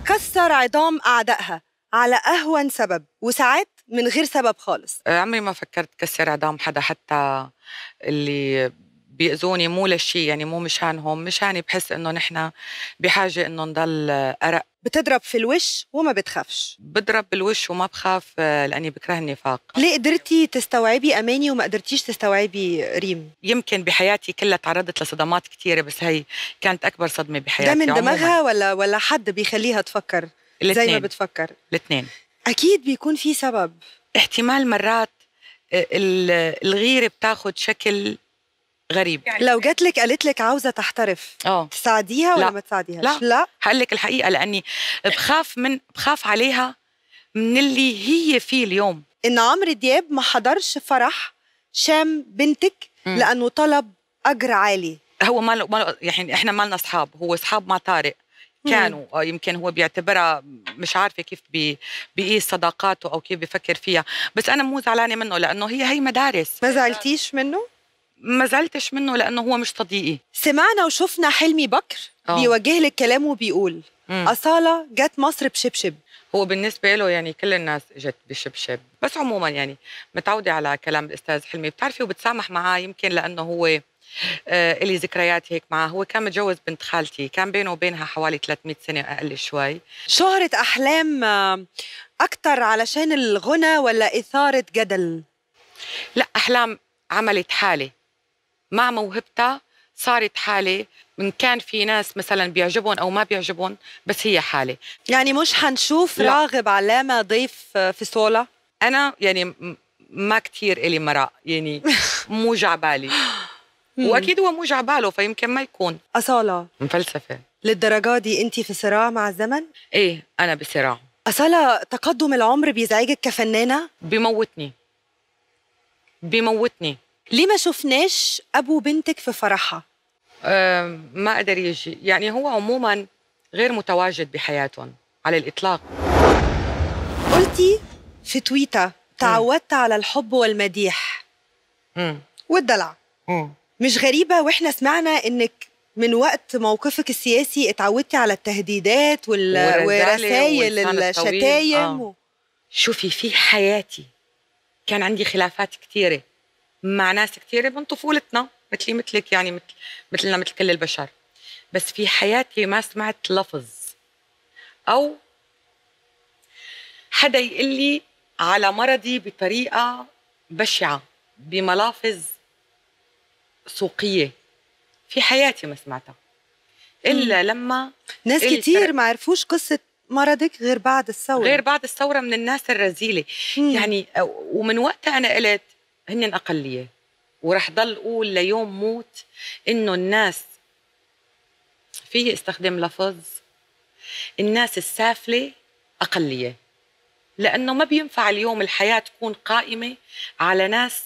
بتكسر عظام أعدائها على أهون سبب وساعات من غير سبب خالص. عمري ما فكرت كسر عظام حدا، حتى اللي بيأذوني مو للشي، يعني مو مشانهم، مشاني بحس إنه نحن بحاجة إنه نضل أرق. بتضرب في الوش وما بتخافش. بضرب بالوش وما بخاف لأني بكره النفاق. ليه قدرتي تستوعبي أماني وما قدرتيش تستوعبي ريم؟ يمكن بحياتي كلها تعرضت لصدمات كتيرة، بس هي كانت أكبر صدمة بحياتي. ده من عموماً. دماغها ولا حد بيخليها تفكر زي ما بتفكر؟ الاثنين. أكيد بيكون في سبب. احتمال مرات الغيرة بتاخد شكل غريب. يعني لو جات لك قالت لك عاوزة تحترف تساعديها ولا ما تساعديهاش؟ لا هقول لك الحقيقة، لأني بخاف عليها من اللي هي فيه اليوم. إن عمرو دياب ما حضرش فرح شام بنتك لأنه طلب أجر عالي. هو ما يعني إحنا ما لنا أصحاب، هو أصحاب مع طارق كانوا يمكن هو بيعتبرها، مش عارفة كيف بيقيس صداقاته أو كيف بيفكر فيها، بس أنا مو زعلانة منه لأنه هي مدارس. ما زعلتيش منه؟ ما زعلتش منه لأنه هو مش صديقي. سمعنا وشفنا حلمي بكر بيوجه لك كلام وبيقول أصالة جت مصر بشبشب. هو بالنسبة له يعني كل الناس جت بشبشب، بس عموما يعني متعودة على كلام الأستاذ حلمي، بتعرفي، وبتسامح معاه، يمكن لأنه هو إلي ذكريات هيك معه. هو كان متجوز بنت خالتي، كان بينه وبينها حوالي 300 سنة أقل شوي. شهرة أحلام أكتر علشان الغنى ولا إثارة جدل؟ لا، أحلام عملت حالة مع موهبتها، صارت حالة. من كان في ناس مثلا بيعجبهم أو ما بيعجبهم، بس هي حالة. يعني مش هنشوف راغب علامة ضيف في صولة؟ أنا يعني ما كتير إلي مرق، يعني مو جعبالي وأكيد هو مو جعباله، فيمكن ما يكون. أصالة مفلسفة للدرجة دي أنت في صراع مع الزمن؟ إيه، أنا بصراع. أصالة تقدم العمر بيزعجك كفنانة؟ بيموتني. ليه ما شفناش أبو بنتك في فرحها؟ ما قدر يجي، يعني هو عموما غير متواجد بحياتهم على الإطلاق. قلتي في تويتر تعودت على الحب والمديح والدلع. مش غريبة وإحنا سمعنا إنك من وقت موقفك السياسي اتعودتي على التهديدات ورسائل الشتايم شوفي، في حياتي كان عندي خلافات كثيرة مع ناس كثيرة من طفولتنا، مثلي مثلك، يعني مثلنا مثل كل البشر، بس في حياتي ما سمعت لفظ أو حدا يقول لي على مرضي بطريقة بشعة بملافظ سوقية. في حياتي ما سمعتها إلا لما ناس كتير ما عرفوش قصة مرضك غير بعد الثورة. من الناس الرذيلة. يعني ومن وقتها أنا قلت هن أقلية، ورح ضل أقول ليوم موت إنه الناس، في استخدم لفظ، الناس السافلة أقلية، لأنه ما بينفع اليوم الحياة تكون قائمة على ناس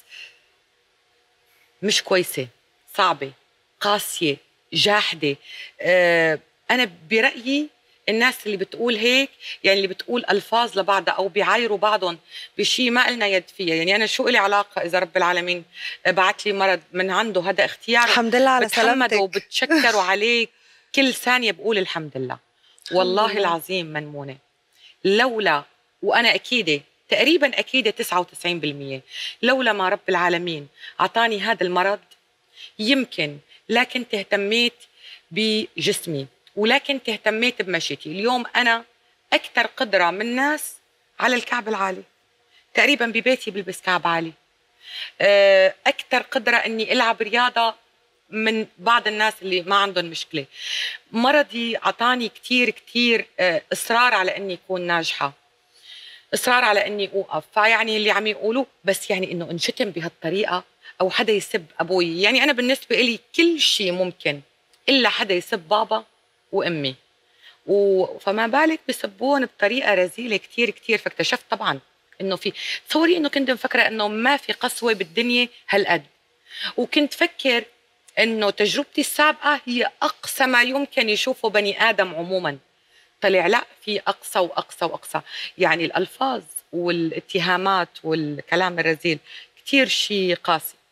مش كويسة، صعبة، قاسية، جاحدة. أنا برأيي الناس اللي بتقول هيك، يعني اللي بتقول ألفاظ لبعضها أو بيعايروا بعضهم بشيء ما لنا يد فيها. يعني أنا شو إلي علاقة إذا رب العالمين بعت لي مرض من عنده، هذا اختيار. الحمد لله على سلامتك. وبتشكروا عليه كل ثانية بقول الحمد لله. والله العظيم منمونة، لولا، وأنا أكيدة تقريبا أكيدة 99%، لولا ما رب العالمين أعطاني هذا المرض يمكن لا كنت اهتميت بجسمي ولا كنت اهتميت بمشيتي. اليوم أنا أكثر قدرة من ناس على الكعب العالي، تقريبا ببيتي بلبس كعب عالي. أكثر قدرة أني ألعب رياضة من بعض الناس اللي ما عندهم مشكلة. مرضي عطاني كتير كتير إصرار على أني أكون ناجحة، إصرار على أني أوقف. فيعني اللي عم يقولوا بس يعني إنه انشتم بهالطريقة أو حدا يسب أبوي، يعني أنا بالنسبة إلي كل شيء ممكن إلا حدا يسب بابا وأمي، فما بالك بسبون بطريقة رزيلة كتير كتير. فاكتشفت طبعا إنه في، تصوري إنه كنت مفكرة إنه ما في قسوة بالدنيا هالقد، وكنت فكر إنه تجربتي السابقة هي أقصى ما يمكن يشوفه بني آدم عموما. طلع لا، في أقصى وأقصى وأقصى. يعني الألفاظ والاتهامات والكلام الرذيل كتير شيء قاسي،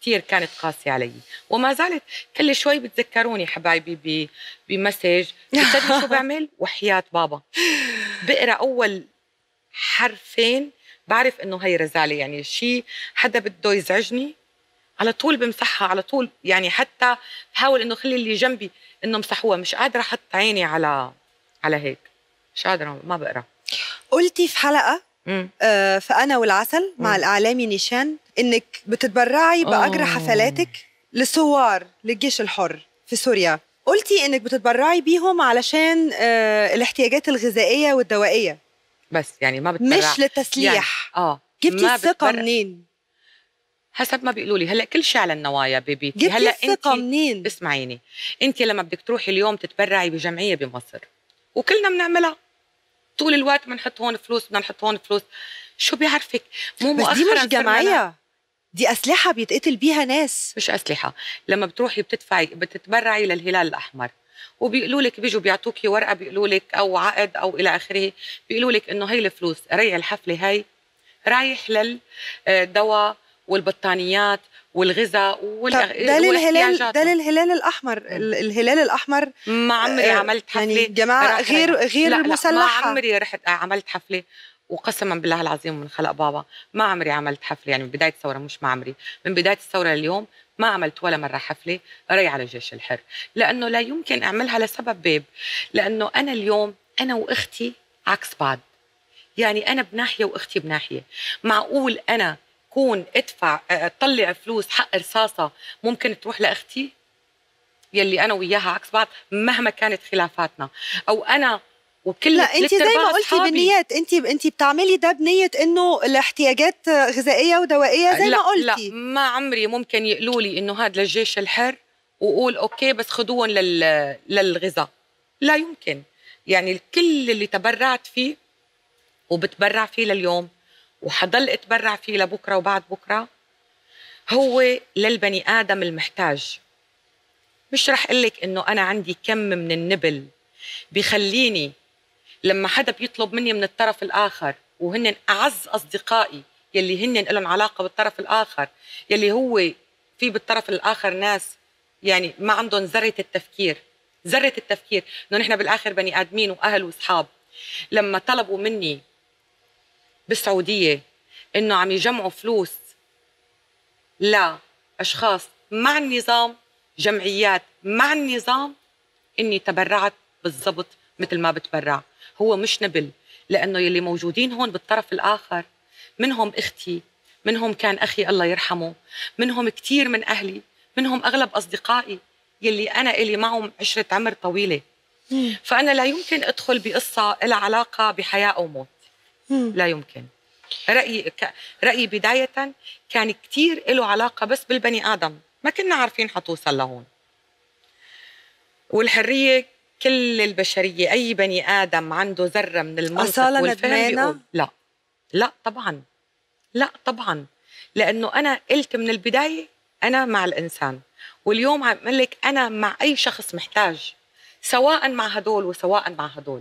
كتير كانت قاسية علي، وما زالت كل شوي بتذكروني حبايبي بمسج. بتصدقي شو بعمل؟ وحياة بابا بقرأ أول حرفين بعرف إنه هي رزالة، يعني شيء حدا بده يزعجني على طول بمسحها على طول، يعني حتى بحاول إنه خلي اللي جنبي إنه مسحوها، مش قادرة أحط عيني على هيك، مش قادرة، ما بقرأ. قلتي في حلقة فأنا والعسل مع الإعلامي نيشان إنك بتتبرعي بأجر حفلاتك لثوار للجيش الحر في سوريا. قلتي إنك بتتبرعي بيهم علشان الاحتياجات الغذائية والدوائية بس، يعني ما بتبرع مش للتسليح. يعني جبتي الثقة منين؟ حسب ما بيقولوا لي، هلا كل شيء على النوايا بيبيتي. جبتي هلا الثقة منين؟ اسمعيني، انت لما بدك تروحي اليوم تتبرعي بجمعية بمصر، وكلنا بنعملها طول الوقت، بنحط هون فلوس بدنا نحط هون فلوس، شو بيعرفك؟ مو بس دي مش جمعية، دي أسلحة بيتقتل بيها ناس. مش أسلحة. لما بتروحي بتتبرعي للهلال الأحمر، وبيقولوا لك، بيجوا بيعطوكي ورقة بيقولوا لك أو عقد أو إلى آخره، بيقولوا لك إنه هي الفلوس ريع الحفلة هاي رايح للدواء والبطانيات والغذاء ده للهلال الأحمر. الهلال الأحمر ما عمري عملت حفلة، يعني جماعة غير مسلحة. ما عمري رحت عملت حفلة، وقسما بالله العظيم من خلق بابا ما عمري عملت حفلة، يعني من بداية الثورة، مش ما عمري، من بداية الثورة لليوم ما عملت ولا مرة حفلة ري على الجيش الحر، لأنه لا يمكن أعملها لسبب بيب، لأنه أنا اليوم أنا وأختي عكس بعض، يعني أنا بناحية وأختي بناحية. معقول أنا كون أدفع أطلع فلوس حق رصاصة ممكن تروح لأختي يلي أنا وياها عكس بعض مهما كانت خلافاتنا، أو أنا وكل. لا، انت زي ما قلتي بالنيات، انت بتعملي ده بنيه انه الاحتياجات غذائيه ودوائيه زي ما قلتي. لا، ما عمري ممكن يقولوا لي انه هذا للجيش الحر وقول اوكي بس خذوهم للغذاء، لا يمكن. يعني كل اللي تبرعت فيه وبتبرع فيه لليوم وحضل اتبرع فيه لبكره وبعد بكره هو للبني ادم المحتاج. مش رح اقول لك انه انا عندي كم من النبل بيخليني لما حدا بيطلب مني من الطرف الآخر، وهن أعز أصدقائي يلي هن لهم علاقة بالطرف الآخر، يلي هو في بالطرف الآخر ناس يعني ما عندهم ذرة التفكير إنه نحن بالآخر بني آدمين وأهل وأصحاب. لما طلبوا مني بالسعودية إنه عم يجمعوا فلوس لأشخاص مع النظام، جمعيات مع النظام، إني تبرعت بالضبط مثل ما بتبرع. هو مش نبل، لأنه يلي موجودين هون بالطرف الآخر منهم أختي، منهم كان أخي الله يرحمه، منهم كتير من أهلي، منهم أغلب أصدقائي يلي أنا إلي معهم عشرة عمر طويلة. فأنا لا يمكن أدخل بقصة لها علاقة بحياة أو موت، لا يمكن. رأيي بداية كان كتير له علاقة بس بالبني آدم، ما كنا عارفين حتوصل لهون. والحرية كل البشرية، أي بني آدم عنده ذرة من المنطق والفهم بيقول لا طبعا، لأنه أنا قلت من البداية أنا مع الإنسان، واليوم عم أقول لك أنا مع أي شخص محتاج، سواء مع هدول وسواء مع هدول.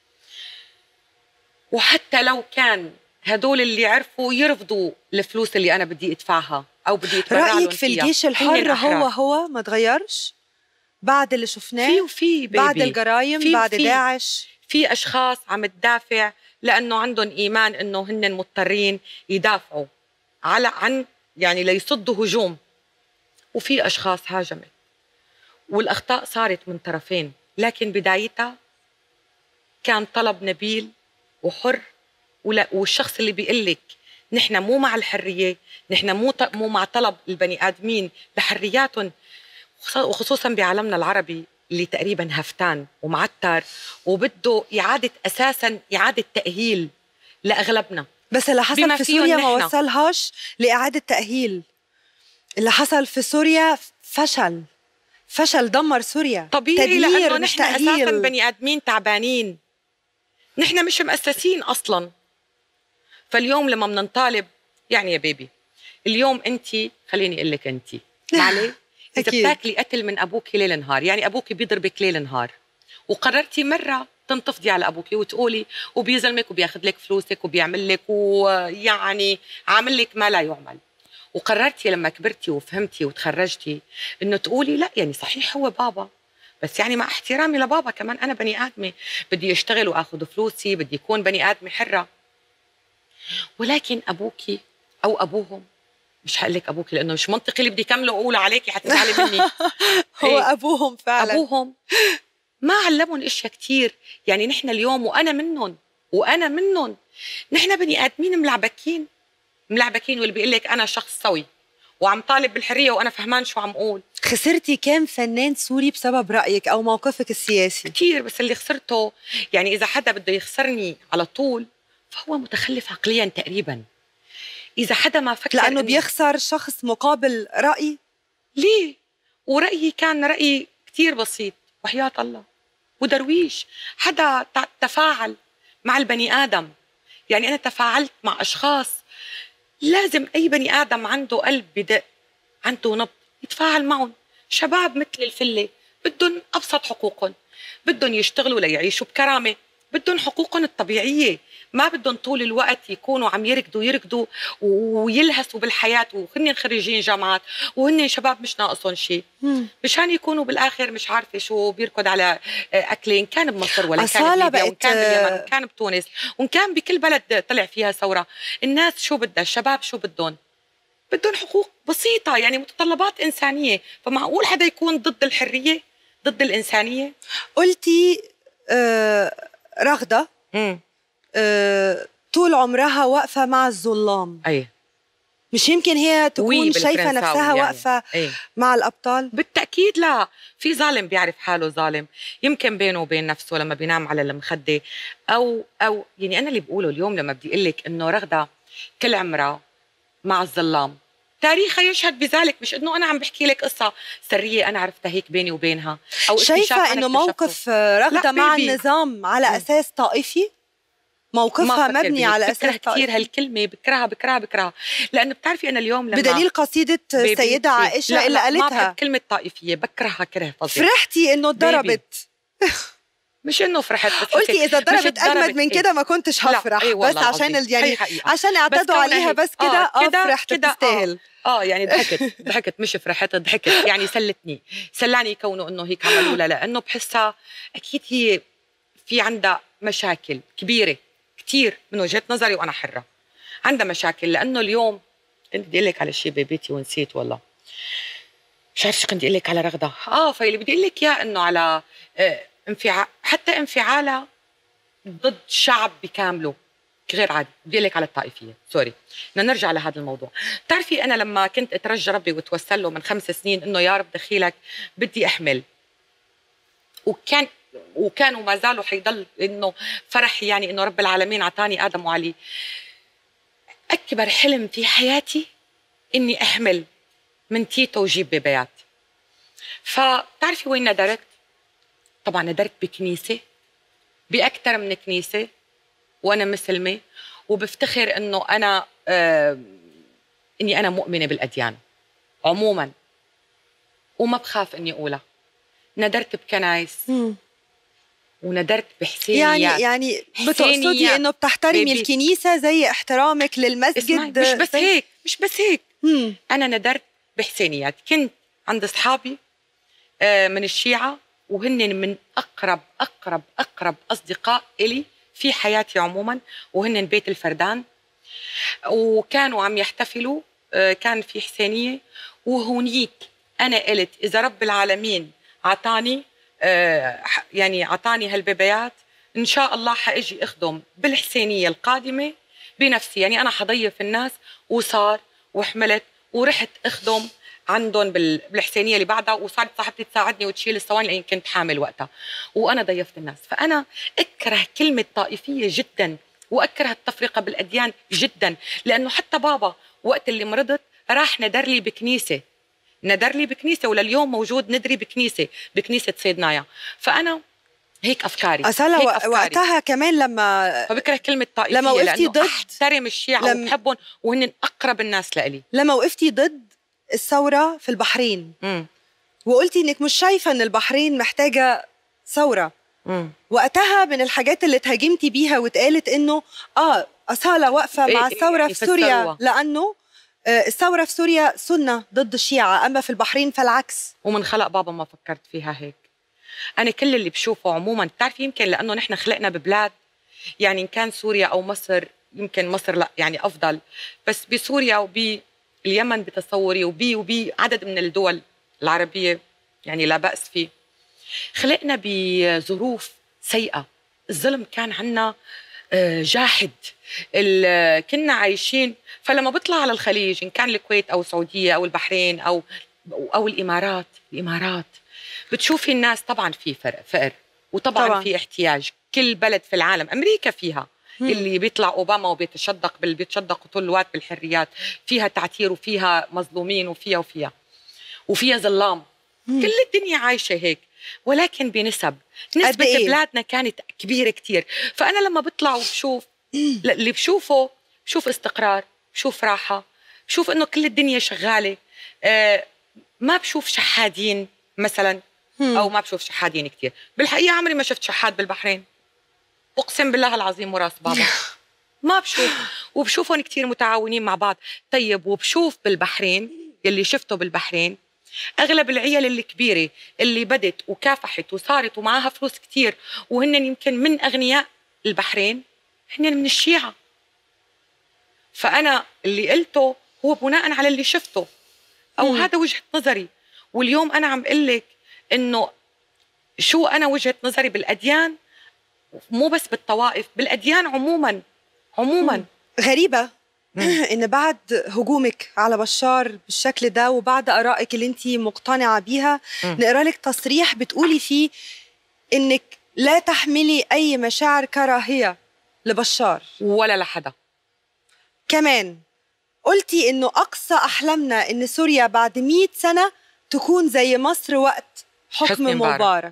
وحتى لو كان هدول اللي عرفوا يرفضوا الفلوس اللي أنا بدي أدفعها أو بدي أتبرع لهم فيها. رأيك في الجيش الحر هو ما تغيرش بعد اللي شفناه؟ بعد الجرايم، بعد داعش؟ في أشخاص عم تدافع لأنه عندهم إيمان أنه هن مضطرين يدافعوا عن يعني ليصدوا هجوم، وفي أشخاص هاجمت، والأخطاء صارت من طرفين، لكن بدايتها كان طلب نبيل وحر. والشخص اللي بيقلك نحن مو مع الحرية، نحن مو مع طلب البني آدمين لحرياتهم، وخصوصا بعالمنا العربي اللي تقريبا هفتان ومعتر وبده إعادة تأهيل لأغلبنا. بس اللي حصل في سوريا ما وصلهاش لإعادة تأهيل. اللي حصل في سوريا فشل دمر سوريا. طبيعي، لأنه نحن أساسا بني آدمين تعبانين، نحن مش مؤسسين أصلا. فاليوم لما بنطالب، يعني يا بيبي اليوم أنت، خليني أقول لك أنت معلي إذا بتاكلي قتل من أبوك ليل نهار، يعني أبوك بيضربك ليل نهار، وقررتي مرة تنتفضي على أبوك وتقولي وبيظلمك وبياخد لك فلوسك وبيعمل لك ويعني عامل لك ما لا يعمل، وقررتي لما كبرتي وفهمتي وتخرجتي انه تقولي لا يعني صحيح هو بابا، بس يعني مع احترامي لبابا كمان انا بني ادمه، بدي اشتغل واخذ فلوسي، بدي اكون بني ادمه حره. ولكن ابوكي او ابوهم، مش هقول لك ابوكي لانه مش منطقي اللي بدي كمله واقوله عليكي حتزعلي مني. هو ابوهم فعلا، ابوهم ما علمهم اشياء كثير. يعني نحن اليوم وانا منهم نحن بني ادمين ملعبكين، واللي بيقول لك انا شخص سوي وعم طالب بالحريه وانا فهمان شو عم اقول. خسرتي كم فنان سوري بسبب رايك او موقفك السياسي؟ كثير، بس اللي خسرته يعني اذا حدا بده يخسرني على طول فهو متخلف عقليا تقريبا. اذا حدا ما فكر لانه بيخسر شخص مقابل راي. ليه؟ ورأيي كان رأي كتير بسيط وحياة الله ودرويش. حدا تفاعل مع البني آدم. يعني أنا تفاعلت مع أشخاص لازم أي بني آدم عنده قلب بدق، عنده نبض، يتفاعل معهم. شباب مثل الفلة بدهم أبسط حقوقهم، بدهم يشتغلوا ليعيشوا بكرامة، بدهم حقوقهم الطبيعية، ما بدهم طول الوقت يكونوا عم يركضوا ويلهسوا بالحياة وهن خريجين جامعات وهن شباب مش ناقصهم شيء، مشان يكونوا بالآخر مش عارفة شو بيركض على أكل، إن كان بمصر ولا كان بليبيا وإن كان باليمن وإن كان بتونس وإن كان بكل بلد طلع فيها ثورة. الناس شو بدها؟ الشباب شو بدهم حقوق بسيطة، يعني متطلبات إنسانية. فمعقول حدا يكون ضد الحرية، ضد الإنسانية؟ قلتي رغدة طول عمرها واقفة مع الظلام. أي. مش يمكن هي تكون شايفة نفسها يعني واقفة مع الأبطال؟ بالتأكيد لا. في ظالم بيعرف حاله ظالم، يمكن بينه وبين نفسه لما بينام على المخدة أو يعني أنا اللي بقوله اليوم لما بدي أقلك إنه رغدة كل عمرها مع الظلام، تاريخها يشهد بذلك. مش انه انا عم بحكي لك قصه سريه انا عرفتها هيك بيني وبينها او شايفه انه موقف رغده مع النظام على اساس طائفي، موقفها مبني على اساس طائفي. كثير هالكلمه بكرهها لانه بتعرفي انا اليوم لما بدليل قصيده السيده عائشه اللي قالتها ما بحب كلمه طائفيه، بكرهها كره فظيع. فرحتي انه ضربت؟ مش انه فرحت، بس قلتي اذا ضربت اجمد من كده ما كنتش هفرح، بس عشان يعني عشان اعتدوا عليها بس كده فرحت تستاهل. يعني ضحكت مش فرحت، ضحكت يعني سلاني كونه انه هيك عملوا لها، لانه بحسها اكيد هي في عندها مشاكل كبيره كثير من وجهه نظري وانا حره. عندها مشاكل لانه اليوم كنت بدي اقول لك على شيء بيبيتي ونسيت والله، مش عارفه شو كنت اقول لك على رغده. فاللي بدي اقول لك اياه انه على حتى انفعالها ضد شعب بكامله غير عادي. بدي لك على الطائفيه، سوري بدنا نرجع لهذا الموضوع. بتعرفي انا لما كنت اترجى ربي واتوسل له من 5 سنين انه يا رب دخيلك بدي احمل، وكان وما زالوا حيضل انه فرحي يعني انه رب العالمين عطاني ادم وعلي. اكبر حلم في حياتي اني احمل من تيتو وجيب بيبيات. فبتعرفي وين ندرت؟ طبعا ندرت بكنيسه، باكثر من كنيسه، وانا مسلمه وبفتخر انه انا اني انا مؤمنه بالاديان عموما وما بخاف اني اقولها. ندرت بكنايس وندرت بحسينيات. يعني بتقصدي انه بتحترمي الكنيسه زي احترامك للمسجد؟ مش بس هيك انا ندرت بحسينيات. كنت عند اصحابي من الشيعه وهن من أقرب أصدقاء إلي في حياتي عموما، وهن بيت الفردان، وكانوا عم يحتفلوا. كان في حسينية، وهونيك أنا قلت إذا رب العالمين عطاني يعني عطاني هالبيبيات إن شاء الله حأجي أخدم بالحسينية القادمة بنفسي. يعني أنا حضيف الناس، وصار وحملت ورحت أخدم عندهم بالحسينيه اللي بعدها، وصارت صاحبتي تساعدني وتشيل الصواني لاني كنت حامل وقتها، وانا ضيفت الناس. فانا اكره كلمه طائفيه جدا، واكره التفرقه بالاديان جدا، لانه حتى بابا وقت اللي مرضت راح ندر لي بكنيسه ولليوم موجود ندري بكنيسه سيدنايا. فانا هيك افكاري وقتها كمان لما فبكره كلمه طائفيه لما وقفتي ضد احترم الشيعة وبحبهم وهن اقرب الناس لإلي. لما وقفتي ضد الثورة في البحرين وقلتي انك مش شايفة ان البحرين محتاجة ثورة، وقتها من الحاجات اللي تهاجمتي بيها واتقالت انه أصالة واقفة مع الثورة في سوريا لأنه الثورة في سوريا سنة ضد الشيعة، أما في البحرين فالعكس. ومن خلق بابا ما فكرت فيها هيك. أنا كل اللي بشوفه عموما بتعرفي يمكن لأنه نحن خلقنا ببلاد، يعني إن كان سوريا أو مصر، يمكن مصر لا يعني أفضل، بس بسوريا وباليمن بتصوري وبي عدد من الدول العربية يعني لا بأس فيه، خلقنا بظروف سيئة. الظلم كان عنا جاحد، كنا عايشين. فلما بطلع على الخليج إن كان الكويت أو السعودية أو البحرين أو الإمارات بتشوفي الناس طبعا في فقر وطبعا في احتياج. كل بلد في العالم، أمريكا فيها اللي بيطلع أوباما بيتشدق طول الوقت بالحريات، فيها تعتير وفيها مظلومين وفيها ظلام. كل الدنيا عايشة هيك، ولكن بنسبة بلادنا كانت كبيرة كتير. فأنا لما بطلع وبشوف اللي بشوفه، بشوف استقرار، بشوف راحة، بشوف إنه كل الدنيا شغالة. ما بشوف شحادين مثلا، أو ما بشوف شحادين كتير. بالحقيقة عمري ما شفت شحاد بالبحرين، أقسم بالله العظيم وراس بابا ما بشوف. وبشوفهم كتير متعاونين مع بعض. طيب وبشوف بالبحرين، يلي شفته بالبحرين أغلب العيال الكبيرة اللي بدت وكافحت وصارت ومعاها فلوس كتير وهن يمكن من أغنياء البحرين، هن من الشيعة. فأنا اللي قلته هو بناء على اللي شفته، أو هذا وجهة نظري. واليوم أنا عم قلك إنه شو أنا وجهة نظري بالأديان، مو بس بالطوائف، بالأديان عموما. غريبة إن بعد هجومك على بشار بالشكل ده وبعد آرائك اللي أنت مقتنعة بيها نقرأ لك تصريح بتقولي فيه إنك لا تحملي أي مشاعر كراهية لبشار ولا لحدا. كمان قلتي إنه أقصى أحلامنا إن سوريا بعد 100 سنة تكون زي مصر وقت حكم مبارك.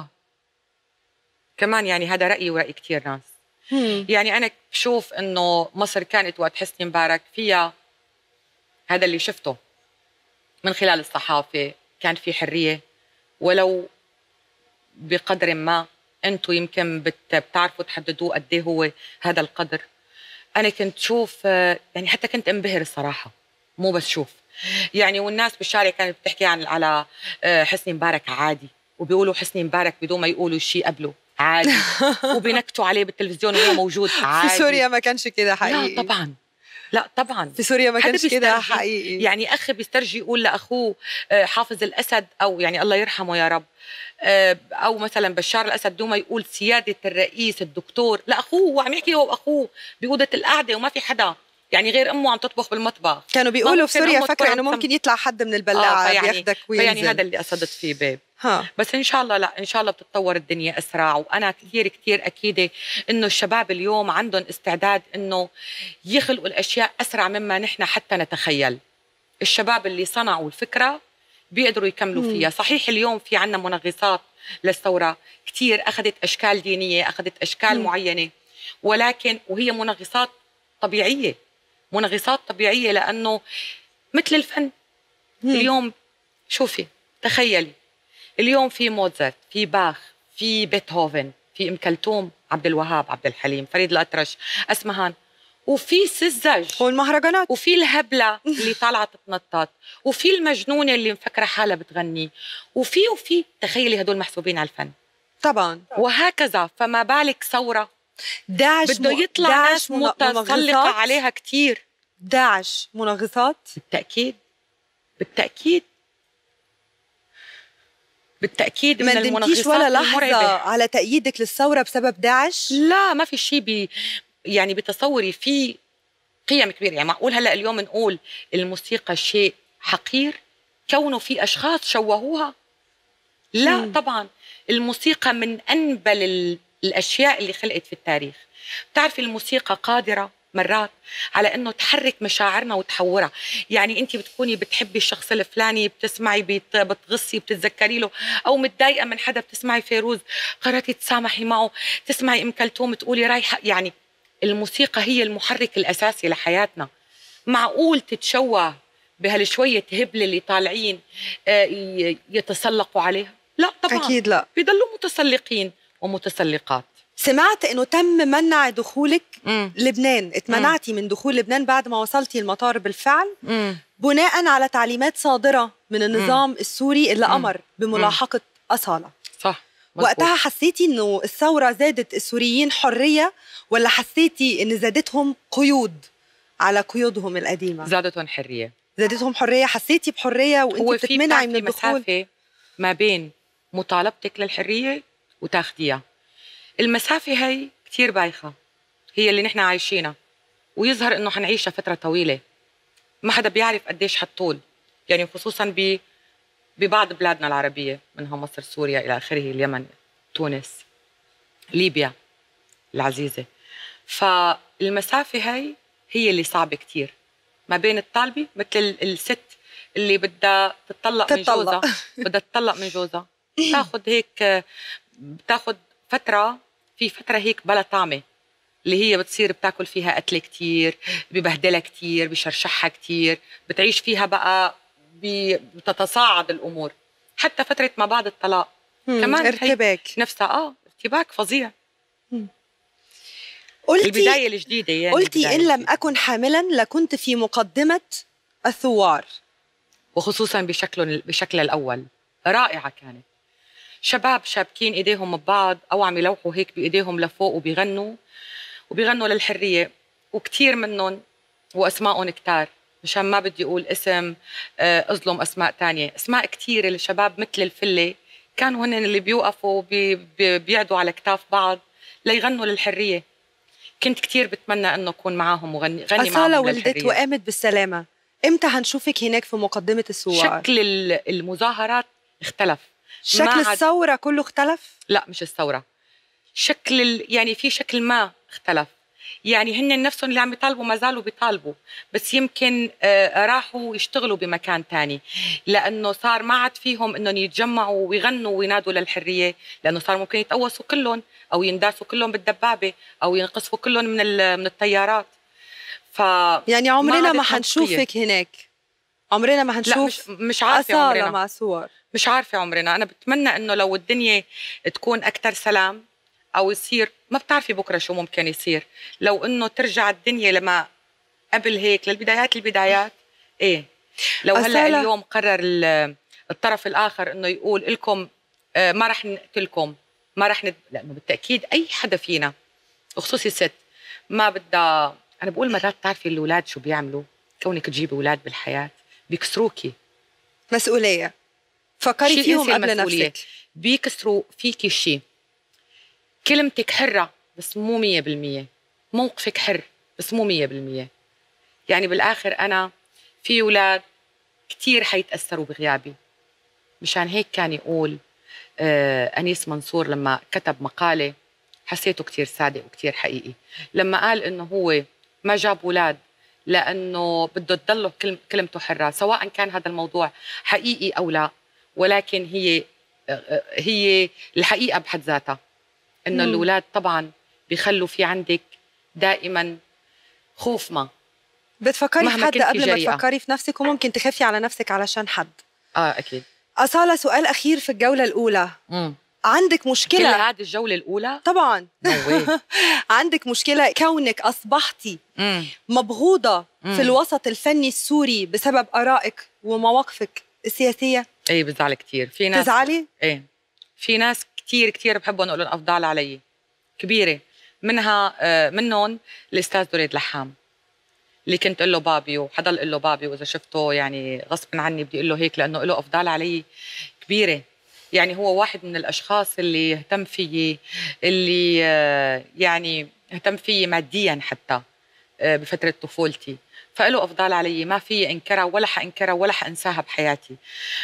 كمان يعني هذا رأيي ورأي كتير ناس. يعني أنا بشوف إنه مصر كانت وقت حسني مبارك فيها هذا اللي شفته من خلال الصحافة، كان في حرية ولو بقدر ما. أنتوا يمكن بتعرفوا تحددوه قد إيه هو هذا القدر. أنا كنت شوف يعني حتى كنت انبهر الصراحة، مو بس شوف يعني. والناس بالشارع كانت بتحكي على حسني مبارك عادي، وبيقولوا حسني مبارك بدون ما يقولوا شيء قبله عادي وبينكتوا عليه بالتلفزيون وهو موجود عادي. في سوريا ما كانش كده حقيقي. لا طبعا في سوريا ما كانش كده حقيقي. يعني أخ بيسترجي يقول لأخوه حافظ الأسد، أو يعني الله يرحمه يا رب، أو مثلا بشار الأسد دوما يقول سيادة الرئيس الدكتور لأخوه، وعم يحكي هو وأخوه بأوضة القعدة وما في حدا يعني غير أمه عم تطبخ بالمطبخ. كانوا بيقولوا في سوريا فكرة إنه ممكن يطلع حد من البلاعة بياخدك وينزل. يعني هذا اللي قصدت فيه بيب. بس إن شاء الله، لا إن شاء الله بتتطور الدنيا أسرع. وأنا كتير أكيدة إنه الشباب اليوم عندهم استعداد إنه يخلقوا الأشياء أسرع مما نحن حتى نتخيل. الشباب اللي صنعوا الفكرة بيقدروا يكملوا فيها. صحيح اليوم في عنا منغصات للثورة كتير، أخذت أشكال دينية، أخذت أشكال معينة، ولكن وهي منغصات طبيعية، لأنه مثل الفن. اليوم شوفي تخيلي، اليوم في موزارت، في باخ، في بيتهوفن، في أم كلثوم، عبد الوهاب، عبد الحليم، فريد الأطرش، أسمهان، وفي سزاج والمهرجانات، وفي الهبلة اللي طالعة تتنطط، وفي المجنونة اللي مفكرة حالها بتغني، وفي تخيلي هدول محسوبين على الفن طبعا، وهكذا. فما بالك ثورة داعش بده يطلع ناس متسلقة عليها كتير. داعش منغصات بالتأكيد من المنغصات ولا لحظة على تأييدك للثورة بسبب داعش؟ لا ما في شيء يعني بتصوري في قيم كبيرة. يعني معقول هلأ اليوم نقول الموسيقى شيء حقير كونه في أشخاص شوهوها؟ لا طبعا، الموسيقى من أنبل الأشياء اللي خلقت في التاريخ. بتعرفي الموسيقى قادرة مرات على أنه تحرك مشاعرنا وتحورها. يعني أنت بتكوني بتحبي الشخص الفلاني، بتسمعي بتغصي بتتذكري له، أو متضايقة من حدا بتسمعي فيروز قررتي تسامحي معه، تسمعي أم كلثوم تقولي رايحة. يعني الموسيقى هي المحرك الأساسي لحياتنا. معقول تتشوه بهالشوية هبل اللي طالعين يتسلقوا عليها؟ لا طبعا، أكيد لا، بيضلوا متسلقين ومتسلقات. سمعت انه تم منع دخولك لبنان، اتمنعتي من دخول لبنان بعد ما وصلتي المطار بالفعل بناء على تعليمات صادرة من النظام السوري اللي أمر بملاحقة أصالة. صح مزبوط. وقتها حسيتي انه الثورة زادت السوريين حرية ولا حسيتي ان زادتهم قيود على قيودهم القديمة؟ زادتهم حرية. زادتهم حرية، حسيتي بحرية وانت بتتمنعي من الدخول؟ مسافة ما بين مطالبتك للحرية وتاخديها. المسافة هي كتير بايخة، هي اللي نحن عايشينها، ويظهر انه حنعيشها فترة طويلة، ما حدا بيعرف قديش حتطول، يعني خصوصا ببعض بلادنا العربية، منها مصر، سوريا إلى آخره، اليمن، تونس، ليبيا العزيزة. فالمسافة هي اللي صعبة كتير ما بين الطالبة، مثل الست اللي بدها تتطلق من جوزها، بدها تطلق من جوزها، تاخد هيك، بتاخد فترة هيك بلا طعمة، اللي هي بتصير بتاكل فيها قتل كتير، ببهدلها كتير، بشرشحها كتير، بتعيش فيها بقى، بتتصاعد الأمور. حتى فترة ما بعد الطلاق كمان ارتباك نفسها ارتباك فظيع. البداية الجديدة يعني. قلتي إن لم أكن حاملا لكنت في مقدمة الثوار، وخصوصا بشكل الأول رائعة كانت. شباب شابكين إيديهم ببعض أو عم يلوحوا هيك بإيديهم لفوق وبيغنوا للحرية، وكتير منهم وأسمائهم كتار، مشان ما بدي أقول اسم أظلم أسماء تانية، أسماء كتير. الشباب مثل الفلة كانوا هن اللي بيوقفوا بيعدوا على كتاف بعض ليغنوا للحرية. كنت كتير بتمنى أنه أكون معاهم وغني معاهم للحرية. أصالة ولدت وقامت بالسلامة، إمتى هنشوفك هناك في مقدمة الثوار؟ شكل المظاهرات اختلف، شكل الثورة كله اختلف؟ لا مش الثورة، شكل يعني في شكل ما اختلف، يعني هن نفسهم اللي عم يطالبوا ما زالوا بيطالبوا، بس يمكن راحوا يشتغلوا بمكان تاني، لأنه صار ما عاد فيهم إنهم يتجمعوا ويغنوا وينادوا للحرية، لأنه صار ممكن يتقوسوا كلهم أو ينداسوا كلهم بالدبابة أو ينقصفوا كلهم من الطيارات. يعني عمرنا ما حنشوفك هناك، عمرنا ما هنشوف. لا مش عارفة عمرنا مع صور، مش عارفة عمرنا. أنا بتمنى إنه لو الدنيا تكون أكتر سلام، أو يصير، ما بتعرفي بكرة شو ممكن يصير، لو إنه ترجع الدنيا لما قبل هيك للبدايات إيه. لو هلأ اليوم قرر الطرف الآخر إنه يقول لكم ما رح نقتلكم، ما رح لأنه بالتأكيد أي حدا فينا وخصوصي الست ما بدها. أنا بقول مرات تعرفي الأولاد شو بيعملوا؟ كونك تجيبي أولاد بالحياة بيكسروكي مسؤولية، فكري فيهم قبل نفسك. بيكسروا فيكي شيء. كلمتك حرة بس مو 100%، موقفك حر بس مو 100%. يعني بالآخر أنا في أولاد كتير حيتأثروا بغيابي، مشان هيك كان يقول أنيس منصور لما كتب مقالة حسيته كتير صادق وكتير حقيقي، لما قال إنه هو ما جاب أولاد لأنه بده تضله كلمته حرة، سواء كان هذا الموضوع حقيقي أو لا، ولكن هي الحقيقة بحد ذاتها إنه الأولاد طبعاً بيخلوا في عندك دائماً خوف. ما بتفكري في حد قبل ما تفكري في نفسك، وممكن تخافي على نفسك علشان حد. أكيد. أصالة، سؤال أخير في الجولة الأولى. عندك مشكلة؟ كل هذه الجولة الأولى؟ طبعاً. عندك مشكلة كونك أصبحتي مبغوضة في الوسط الفني السوري بسبب آرائك ومواقفك السياسية؟ إيه بزعل كتير. في ناس تزعلي؟ إيه، في ناس كتير بحبهم أقولهم أفضل علي كبيرة، منهم الأستاذ دريد لحام اللي كنت أقول له بابي وحضل أقول له بابي، وإذا شفته يعني غصب عني بدي أقول له هيك، لأنه له أفضال علي كبيرة. يعني هو واحد من الأشخاص اللي اهتم فيي، اللي يعني اهتم فيي ماديا حتى بفترة طفولتي، فله أفضال علي ما في انكرها ولا حانكرها ولا حانساها بحياتي.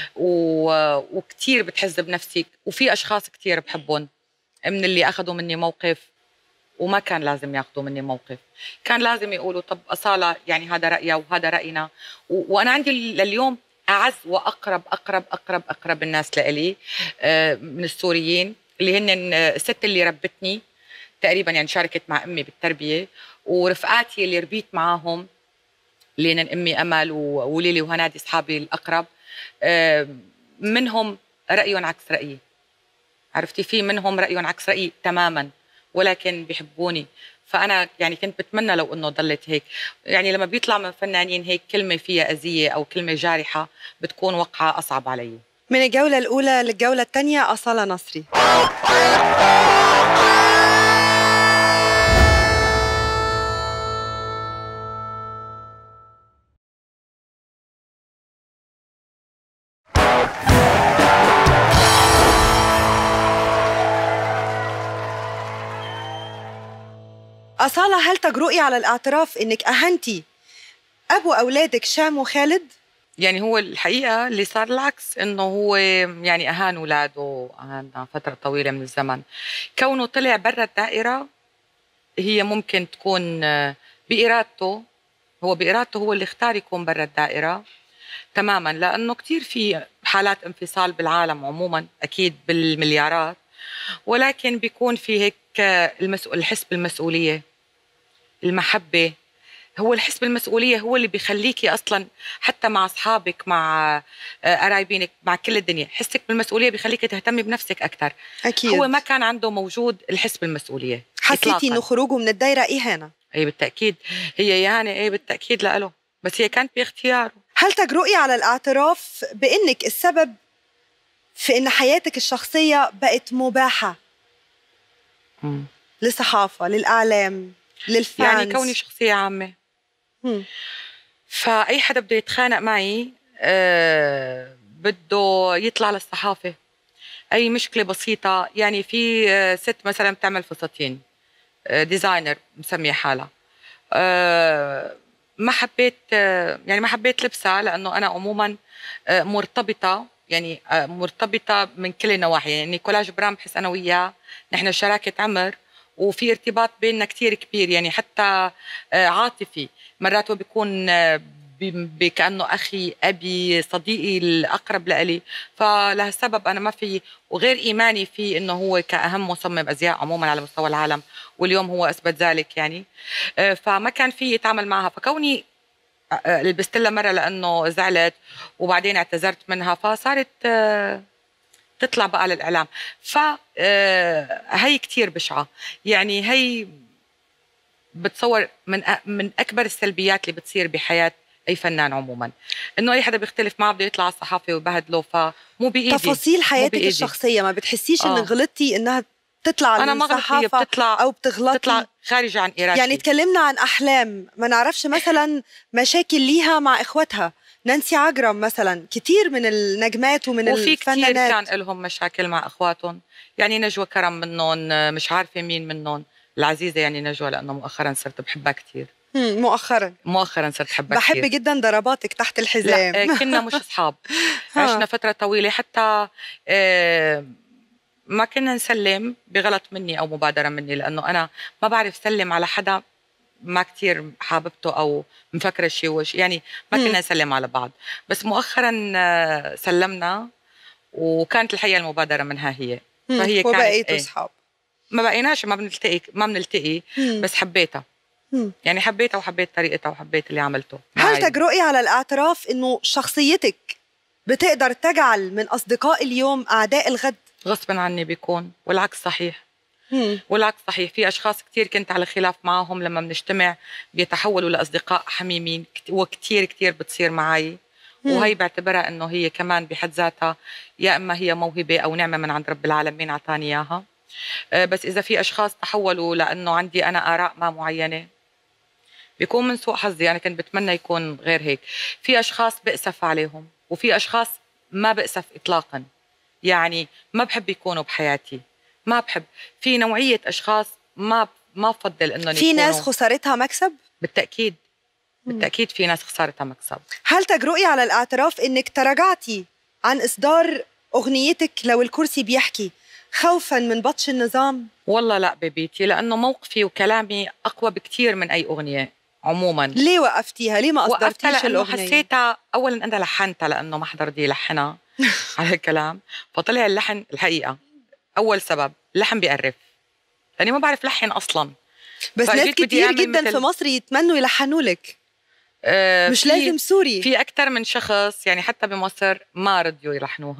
وكتير بتحز بنفسي. وفي أشخاص كتير بحبهم من اللي أخذوا مني موقف وما كان لازم ياخذوا مني موقف، كان لازم يقولوا طب أصالة يعني هذا رأيها وهذا رأينا. وأنا عندي لليوم أعز وأقرب أقرب أقرب أقرب الناس لإلي من السوريين، اللي هن الست اللي ربتني تقريبا، يعني شاركت مع أمي بالتربية، ورفقاتي اللي ربيت معاهم، اللي هن أمي أمل وليلي وهنادي أصحابي الأقرب، منهم رأيهم عكس رأيي، عرفتي، في منهم رأيهم عكس رأيي تماما، ولكن بيحبوني. فأنا يعني كنت بتمنى لو إنه ضلت هيك. يعني لما بيطلع من فنانين هيك كلمة فيها أذية أو كلمة جارحة بتكون وقعة أصعب علي. من الجولة الأولى للجولة الثانية أصالة نصري. أصالة، هل تجرؤي على الاعتراف إنك أهنتي أبو أولادك شام وخالد؟ يعني هو الحقيقة اللي صار العكس، إنه هو يعني أهان أولاده، أهان فترة طويلة من الزمن. كونه طلع برا الدائرة هي ممكن تكون بإرادته، هو بإرادته، هو اللي اختار يكون برا الدائرة تماما، لأنه كتير في حالات انفصال بالعالم عموما، أكيد بالمليارات، ولكن بيكون في هيك الحس بالمسؤولية، المحبة. هو الحس بالمسؤولية هو اللي بيخليكي أصلا حتى مع أصحابك، مع قرايبينك، مع كل الدنيا، حسك بالمسؤولية بيخليكي تهتمي بنفسك أكثر. أكيد. هو ما كان عنده موجود الحس بالمسؤولية. حسيتي إنه خروجه من الدائرة إهانة؟ أي بالتأكيد هي يعني، أي بالتأكيد لأله، بس هي كانت باختياره. هل تجرؤي على الاعتراف بأنك السبب في أن حياتك الشخصية بقت مباحة للصحافة، للإعلام، للفانز؟ يعني كوني شخصية عامة، فأي حدا بده يتخانق معي بده يطلع للصحافة. أي مشكلة بسيطة، يعني في ست مثلا بتعمل فساتين، ديزاينر مسمية حالها، ما حبيت يعني ما حبيت لبسها، لأنه أنا عموما مرتبطة، يعني مرتبطة من كل النواحي. يعني نيكولا جبران بحس أنا وياه نحن شراكة عمر، وفي ارتباط بيننا كتير كبير، يعني حتى عاطفي. مرات هو بيكون كأنه أخي، أبي، صديقي الأقرب لإلي. فلهالسبب أنا ما في، وغير إيماني فيه إنه هو كأهم مصمم أزياء عموما على مستوى العالم، واليوم هو أثبت ذلك يعني. فما كان في يتعامل معها. فكوني لبست لها مرة لأنه زعلت وبعدين اعتذرت منها، فصارت تطلع بقى للإعلام. فهي كتير بشعة، يعني هي بتصور من أكبر السلبيات اللي بتصير بحياة أي فنان عموما، إنه أي حدا بيختلف معه بده يطلع على الصحافة ويبهدله. فمو بإيدي تفاصيل حياتك الشخصية ما بتحسيش إنك غلطتي إنها تطلع أنا ما غلط، هي أو بتغلطي، بتطلع خارجة عن إرادتي. يعني تكلمنا عن أحلام، ما نعرفش مثلا مشاكل ليها مع إخوتها. نانسي عجرم مثلا، كتير من النجمات ومن وفي الفنانات كتير كان لهم مشاكل مع إخواتهم. يعني نجوى كرم منهم، مش عارفة مين منهم العزيزة يعني نجوى، لأنه مؤخرا صرت بحبها كتير. مؤخرا صرت بحبها بحب كتير. جدا ضرباتك تحت الحزام. لا كنا مش أصحاب. عشنا فترة طويلة، حتى ما كنا نسلم بغلط مني أو مبادرة مني، لأنه أنا ما بعرف سلم على حدا ما كتير حاببته أو مفكرة شيء يعني ما كنا نسلم على بعض. بس مؤخرا سلمنا، وكانت الحقيقة المبادرة منها هي. فهي كانت وبقيتوا أصحاب. ما بقيناش، ما بنلتقي بس حبيتها. يعني حبيتها وحبيت طريقتها وحبيت اللي عملته. هل تجرؤي على الاعتراف إنه شخصيتك بتقدر تجعل من أصدقاء اليوم أعداء الغد؟ غصبا عني بيكون، والعكس صحيح. والعكس صحيح. في أشخاص كتير كنت على خلاف معهم، لما بنجتمع بيتحولوا لأصدقاء حميمين، وكتير كتير بتصير معي. وهي بعتبرها إنه هي كمان بحد ذاتها يا إما هي موهبة أو نعمة من عند رب العالمين عطاني إياها. بس إذا في أشخاص تحولوا لأنه عندي أنا آراء ما معينة، بيكون من سوء حظي. أنا كنت بتمنى يكون غير هيك. في أشخاص بأسف عليهم، وفي أشخاص ما بأسف إطلاقاً، يعني ما بحب يكونوا بحياتي، ما بحب. في نوعية أشخاص ما بفضل إنهم في ناس خسارتها مكسب؟ بالتأكيد. بالتأكيد في ناس خسارتها مكسب. هل تجرؤي على الاعتراف إنك تراجعتي عن إصدار أغنيتك لو الكرسي بيحكي خوفاً من بطش النظام؟ والله لا ببيتي، لأنه موقفي وكلامي أقوى بكتير من أي أغنية عموما. ليه وقفتيها؟ ليه ما أصدرتيش الأغنية؟ لأنه حسيتها، أولا أنا لحنتها لأنه ما حدا رضي يلحنها على الكلام، فطلع اللحن الحقيقة. أول سبب اللحن بيقرف، لأني ما بعرف لحن أصلا. بس ناس كتير جدا في مصر يتمنوا يلحنوا لك. مش لازم سوري. في أكتر من شخص يعني حتى بمصر ما رضيوا يلحنوها.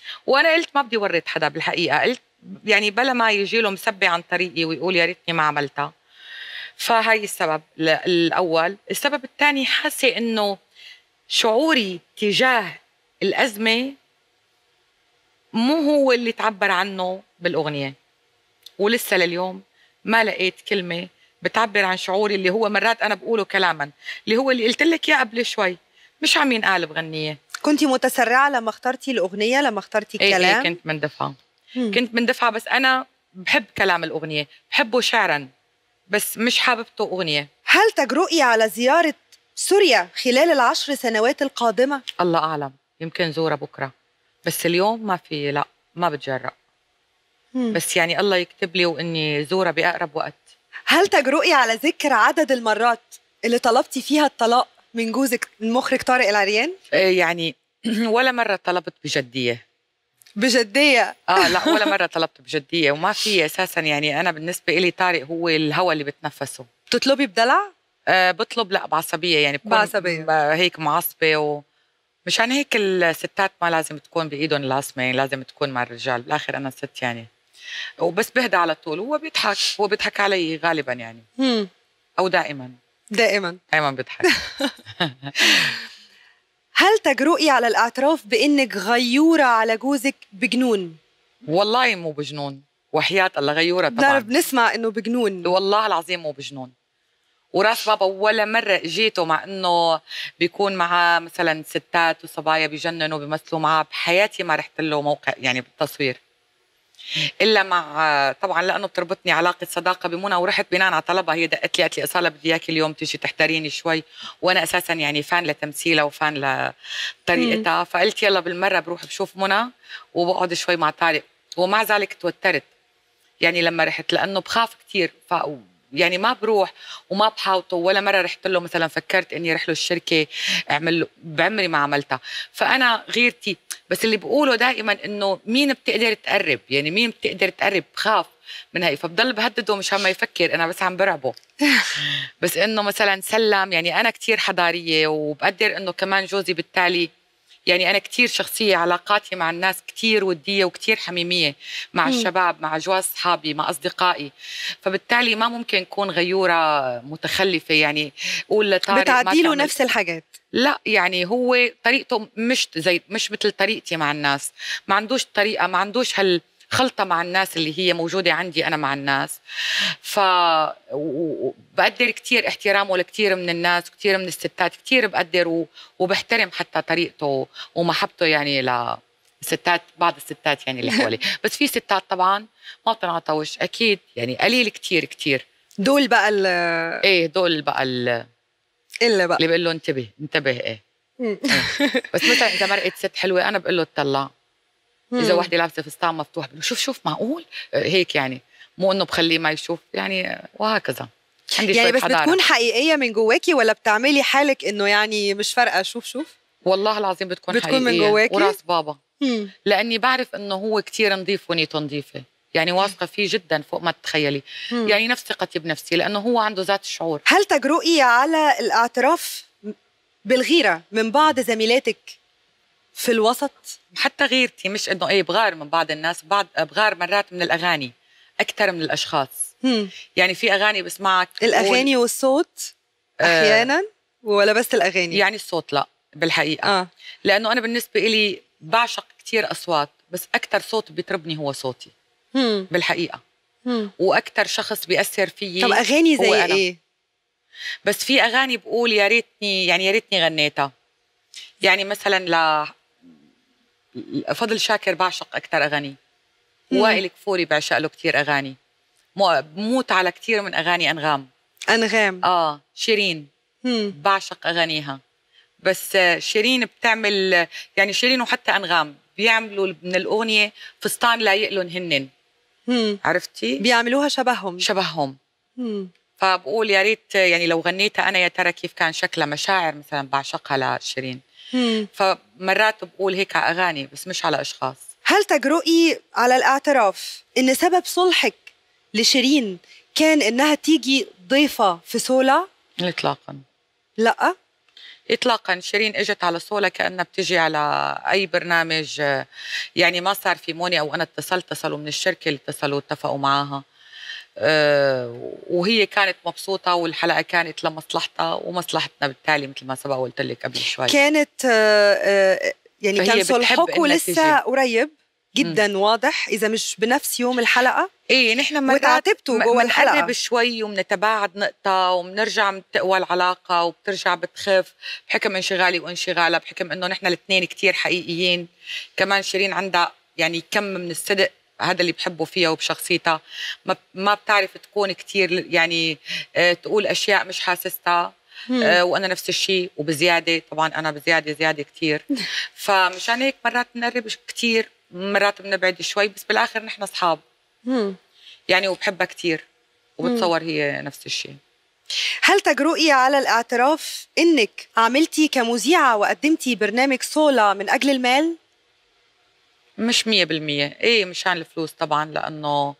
وانا قلت ما بدي ورط حدا بالحقيقه، قلت يعني بلا ما يجي له مسبي عن طريقي ويقول يا ريتني ما عملتها. فهي السبب الاول. السبب الثاني حاسه انه شعوري تجاه الازمه مو هو اللي تعبر عنه بالاغنيه، ولسه لليوم ما لقيت كلمه بتعبر عن شعوري اللي هو مرات انا بقوله كلاما، اللي هو اللي قلت لك اياه قبل شوي، مش عم ينقال بغنيه. كنتي متسرعه لما اخترتي الاغنيه، لما اخترتي الكلام؟ ايه كنت مندفعه. كنت مندفعه، بس انا بحب كلام الاغنيه، بحبه شعرا، بس مش حاببته اغنيه. هل تجرؤي على زياره سوريا خلال ال10 سنوات القادمه؟ الله اعلم، يمكن زورها بكره، بس اليوم ما في، لا ما بتجرأ. بس يعني الله يكتب لي واني زورها باقرب وقت. هل تجرؤي على ذكر عدد المرات اللي طلبتي فيها الطلاق من جوزك المخرج طارق العريان؟ يعني ولا مره طلبت بجديه. بجديه؟ لا ولا مره طلبت بجديه، وما في اساسا. يعني انا بالنسبه لي طارق هو الهوى اللي بتنفسه. بتطلبي بدلع؟ بطلب لا بعصبيه، يعني بكون بعصبيه هيك معصبه. مشان هيك الستات ما لازم تكون بايدهم العصمه، يعني لازم تكون مع الرجال. بالاخر انا ست يعني، وبس بهدى على طول. هو بيضحك علي غالبا يعني. او دائما بيضحك. هل تجرؤي على الاعتراف بانك غيوره على جوزك بجنون؟ والله مو بجنون، وحياة الله غيوره طبعا. بنسمع انه بجنون. والله العظيم مو بجنون. وراس بابا ولا مرة اجيته، مع انه بيكون معاه مثلا ستات وصبايا بيجننوا بيمثلوا معاه، بحياتي ما رحت له موقع يعني بالتصوير، الا مع طبعا لانه بتربطني علاقه صداقه بمنى، ورحت بناء على طلبها. هي دقت لي قالت لي اصاله بدي اياكي اليوم تيجي تحتريني شوي، وانا اساسا يعني فان لتمثيلها وفان لطريقتها. فقلت يلا بالمره بروح بشوف منى وبقعد شوي مع طارق. ومع ذلك توترت يعني لما رحت، لانه بخاف كثير. يعني ما بروح وما بحاوطه. ولا مره رحت له مثلا فكرت اني اروح له الشركه اعمل له، بعمري ما عملتها. فانا غيرتي. بس اللي بقوله دائما انه مين بتقدر تقرب، يعني مين بتقدر تقرب، بخاف من هي. فبضل بهدده مش عم يفكر، انا بس عم برعبه. بس انه مثلا سلم، يعني انا كتير حضاريه، وبقدر انه كمان جوزي بالتالي يعني أنا كتير شخصية، علاقاتي مع الناس كتير ودية وكتير حميمية، مع الشباب، مع جواز صحابي، مع أصدقائي. فبالتالي ما ممكن أكون غيورة متخلفة، يعني قول لطارق بتعديله نفس الحاجات. لا يعني هو طريقته مش مثل طريقتي مع الناس. ما عندوش طريقة، ما عندوش خلطة مع الناس اللي هي موجودة عندي أنا مع الناس. بقدر كتير احترامه لكتير من الناس وكتير من الستات، كتير بقدر وبحترم حتى طريقته ومحبته يعني للستات، بعض الستات يعني اللي حوالي. بس في ستات طبعا ما بتنعطى وش، أكيد يعني قليل كتير كتير. دول بقى دول بقى اللي بقول له انتبه ايه. بس مثلا إذا مرقت ست حلوة أنا بقول له اطلع. إذا واحدة لابسة فستان مفتوح بقول له شوف معقول هيك، يعني مو إنه بخليه ما يشوف يعني، وهكذا. عندي يعني شوية بس حضارة. بتكون حقيقية من جواكي ولا بتعملي حالك إنه يعني مش فارقة شوف؟ والله العظيم بتكون حقيقية من جواكي وراس بابا. لأني بعرف إنه هو كتير نظيف ونيته نظيفة، يعني واثقة فيه جدا فوق ما تتخيلي. يعني نفس ثقتي بنفسي، لأنه هو عنده ذات الشعور. هل تجرؤي على الاعتراف بالغيرة من بعض زميلاتك في الوسط؟ حتى غيرتي، مش إنه بغار من بعض الناس، بغار مرات من الأغاني أكثر من الأشخاص. يعني في أغاني بسمعك، الأغاني والصوت أحيانا، ولا بس الأغاني؟ يعني الصوت لا بالحقيقة. لأنه أنا بالنسبة إلي بعشق كتير أصوات، بس أكتر صوت بيطربني هو صوتي. بالحقيقة. وأكتر شخص بيأثر فيي. طب أغاني زي إيه؟ بس في أغاني بقول يا ريتني غنيتها. يعني مثلا فضل شاكر بعشق أكتر أغاني. وائل كفوري بعشق له كتير أغاني. بموت على كتير من أغاني أنغام. شيرين بعشق أغانيها. بس شيرين بتعمل، يعني شيرين وحتى أنغام بيعملوا من الأغنية فستان لايق لهم هنن. عرفتي؟ بيعملوها شبههم. فبقول يا ريت يعني لو غنيتها أنا، يا ترى كيف كان شكلها. مشاعر مثلا بعشقها لشيرين. فمرات بقول هيك على أغاني بس مش على أشخاص. هل تجرؤي على الاعتراف إن سبب صلحك لشيرين كان إنها تيجي ضيفة في سولا؟ إطلاقا لا. إطلاقا. شيرين إجت على صولة كأنها بتجي على أي برنامج، يعني ما صار في موني أو أنا اتصلوا من الشركة اللي اتصلوا اتفقوا معاها، وهي كانت مبسوطة والحلقة كانت لمصلحتها ومصلحتنا بالتالي مثل ما سبق قلت لك قبل شوي. كانت يعني كان صلحكم لسه قريب جدا واضح إذا مش بنفس يوم الحلقة. إيه نحن مرات وتعاتبتوا جوا الحلقة، بنقرب شوي وبنتباعد نقطة وبنرجع بتقوى العلاقة وبترجع بتخف بحكم انشغالي وانشغالها، بحكم إنه نحن الاثنين كتير حقيقيين. كمان شيرين عندها يعني كم من الصدق، هذا اللي بحبه فيها وبشخصيتها، ما بتعرف تكون كتير يعني تقول أشياء مش حاسستها. وأنا نفس الشيء وبزيادة، طبعا أنا زيادة كتير. فمشان هيك مرات بنقرب كتير، مرات بنبعد شوي، بس بالآخر نحن أصحاب يعني، وبحبها كتير وبتصور هي نفس الشيء. هل تجرؤي على الاعتراف إنك عملتي كمذيعة وقدمتي برنامج صولة من أجل المال؟ مش 100%. إيه مشان الفلوس طبعا، لأنه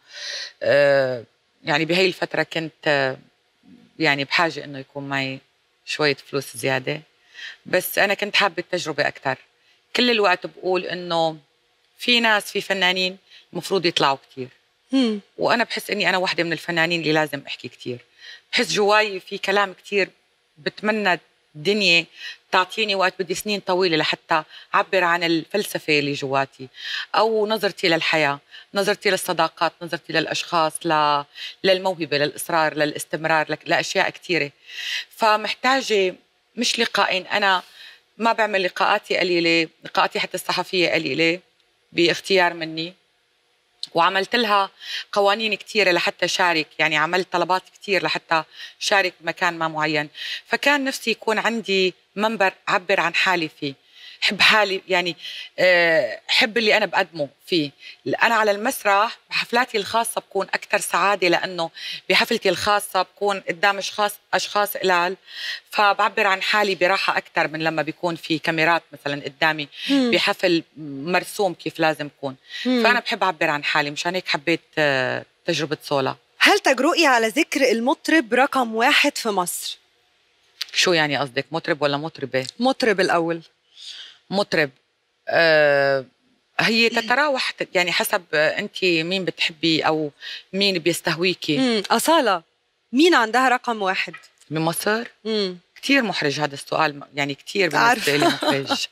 يعني بهاي الفترة كنت يعني بحاجة إنه يكون معي شوية فلوس زيادة، بس أنا كنت حابة التجربة أكتر. كل الوقت بقول إنه في ناس، في فنانين مفروض يطلعوا كتير، وأنا بحس إني أنا واحدة من الفنانين اللي لازم أحكي كتير. بحس جواي في كلام كتير بتمنى الدنيا تعطيني وقت، بدي سنين طويلة لحتى أعبر عن الفلسفة اللي جواتي، أو نظرتي للحياة، نظرتي للصداقات، نظرتي للأشخاص، للموهبة، للإصرار، للاستمرار، لأشياء كتيرة. فمحتاجة مش لقاءين، أنا ما بعمل لقاءاتي قليلة، لقاءاتي حتى الصحفية قليلة باختيار مني، وعملت لها قوانين كتيرة لحتى شارك، يعني عملت طلبات كتير لحتى شارك بمكان ما معين. فكان نفسي يكون عندي منبر أعبر عن حالي فيه، حب حالي يعني، حب اللي أنا بقدمه فيه. أنا على المسرح بحفلاتي الخاصة بكون أكثر سعادة، لأنه بحفلتي الخاصة بكون قدام أشخاص قلال، فبعبر عن حالي براحة أكثر من لما بيكون في كاميرات مثلا قدامي بحفل مرسوم كيف لازم يكون. فأنا بحب أعبر عن حالي، مشان هيك حبيت تجربة صولة. هل تجرؤي على ذكر المطرب رقم 1 في مصر؟ شو يعني قصدك، مطرب ولا مطربة؟ مطرب الأول. مطرب هي تتراوح يعني حسب أنت مين بتحبي أو مين بيستهويكي. أصالة مين عندها رقم 1 بمصر؟ كتير محرج هذا السؤال، يعني كتير بالنسبة لي محرج.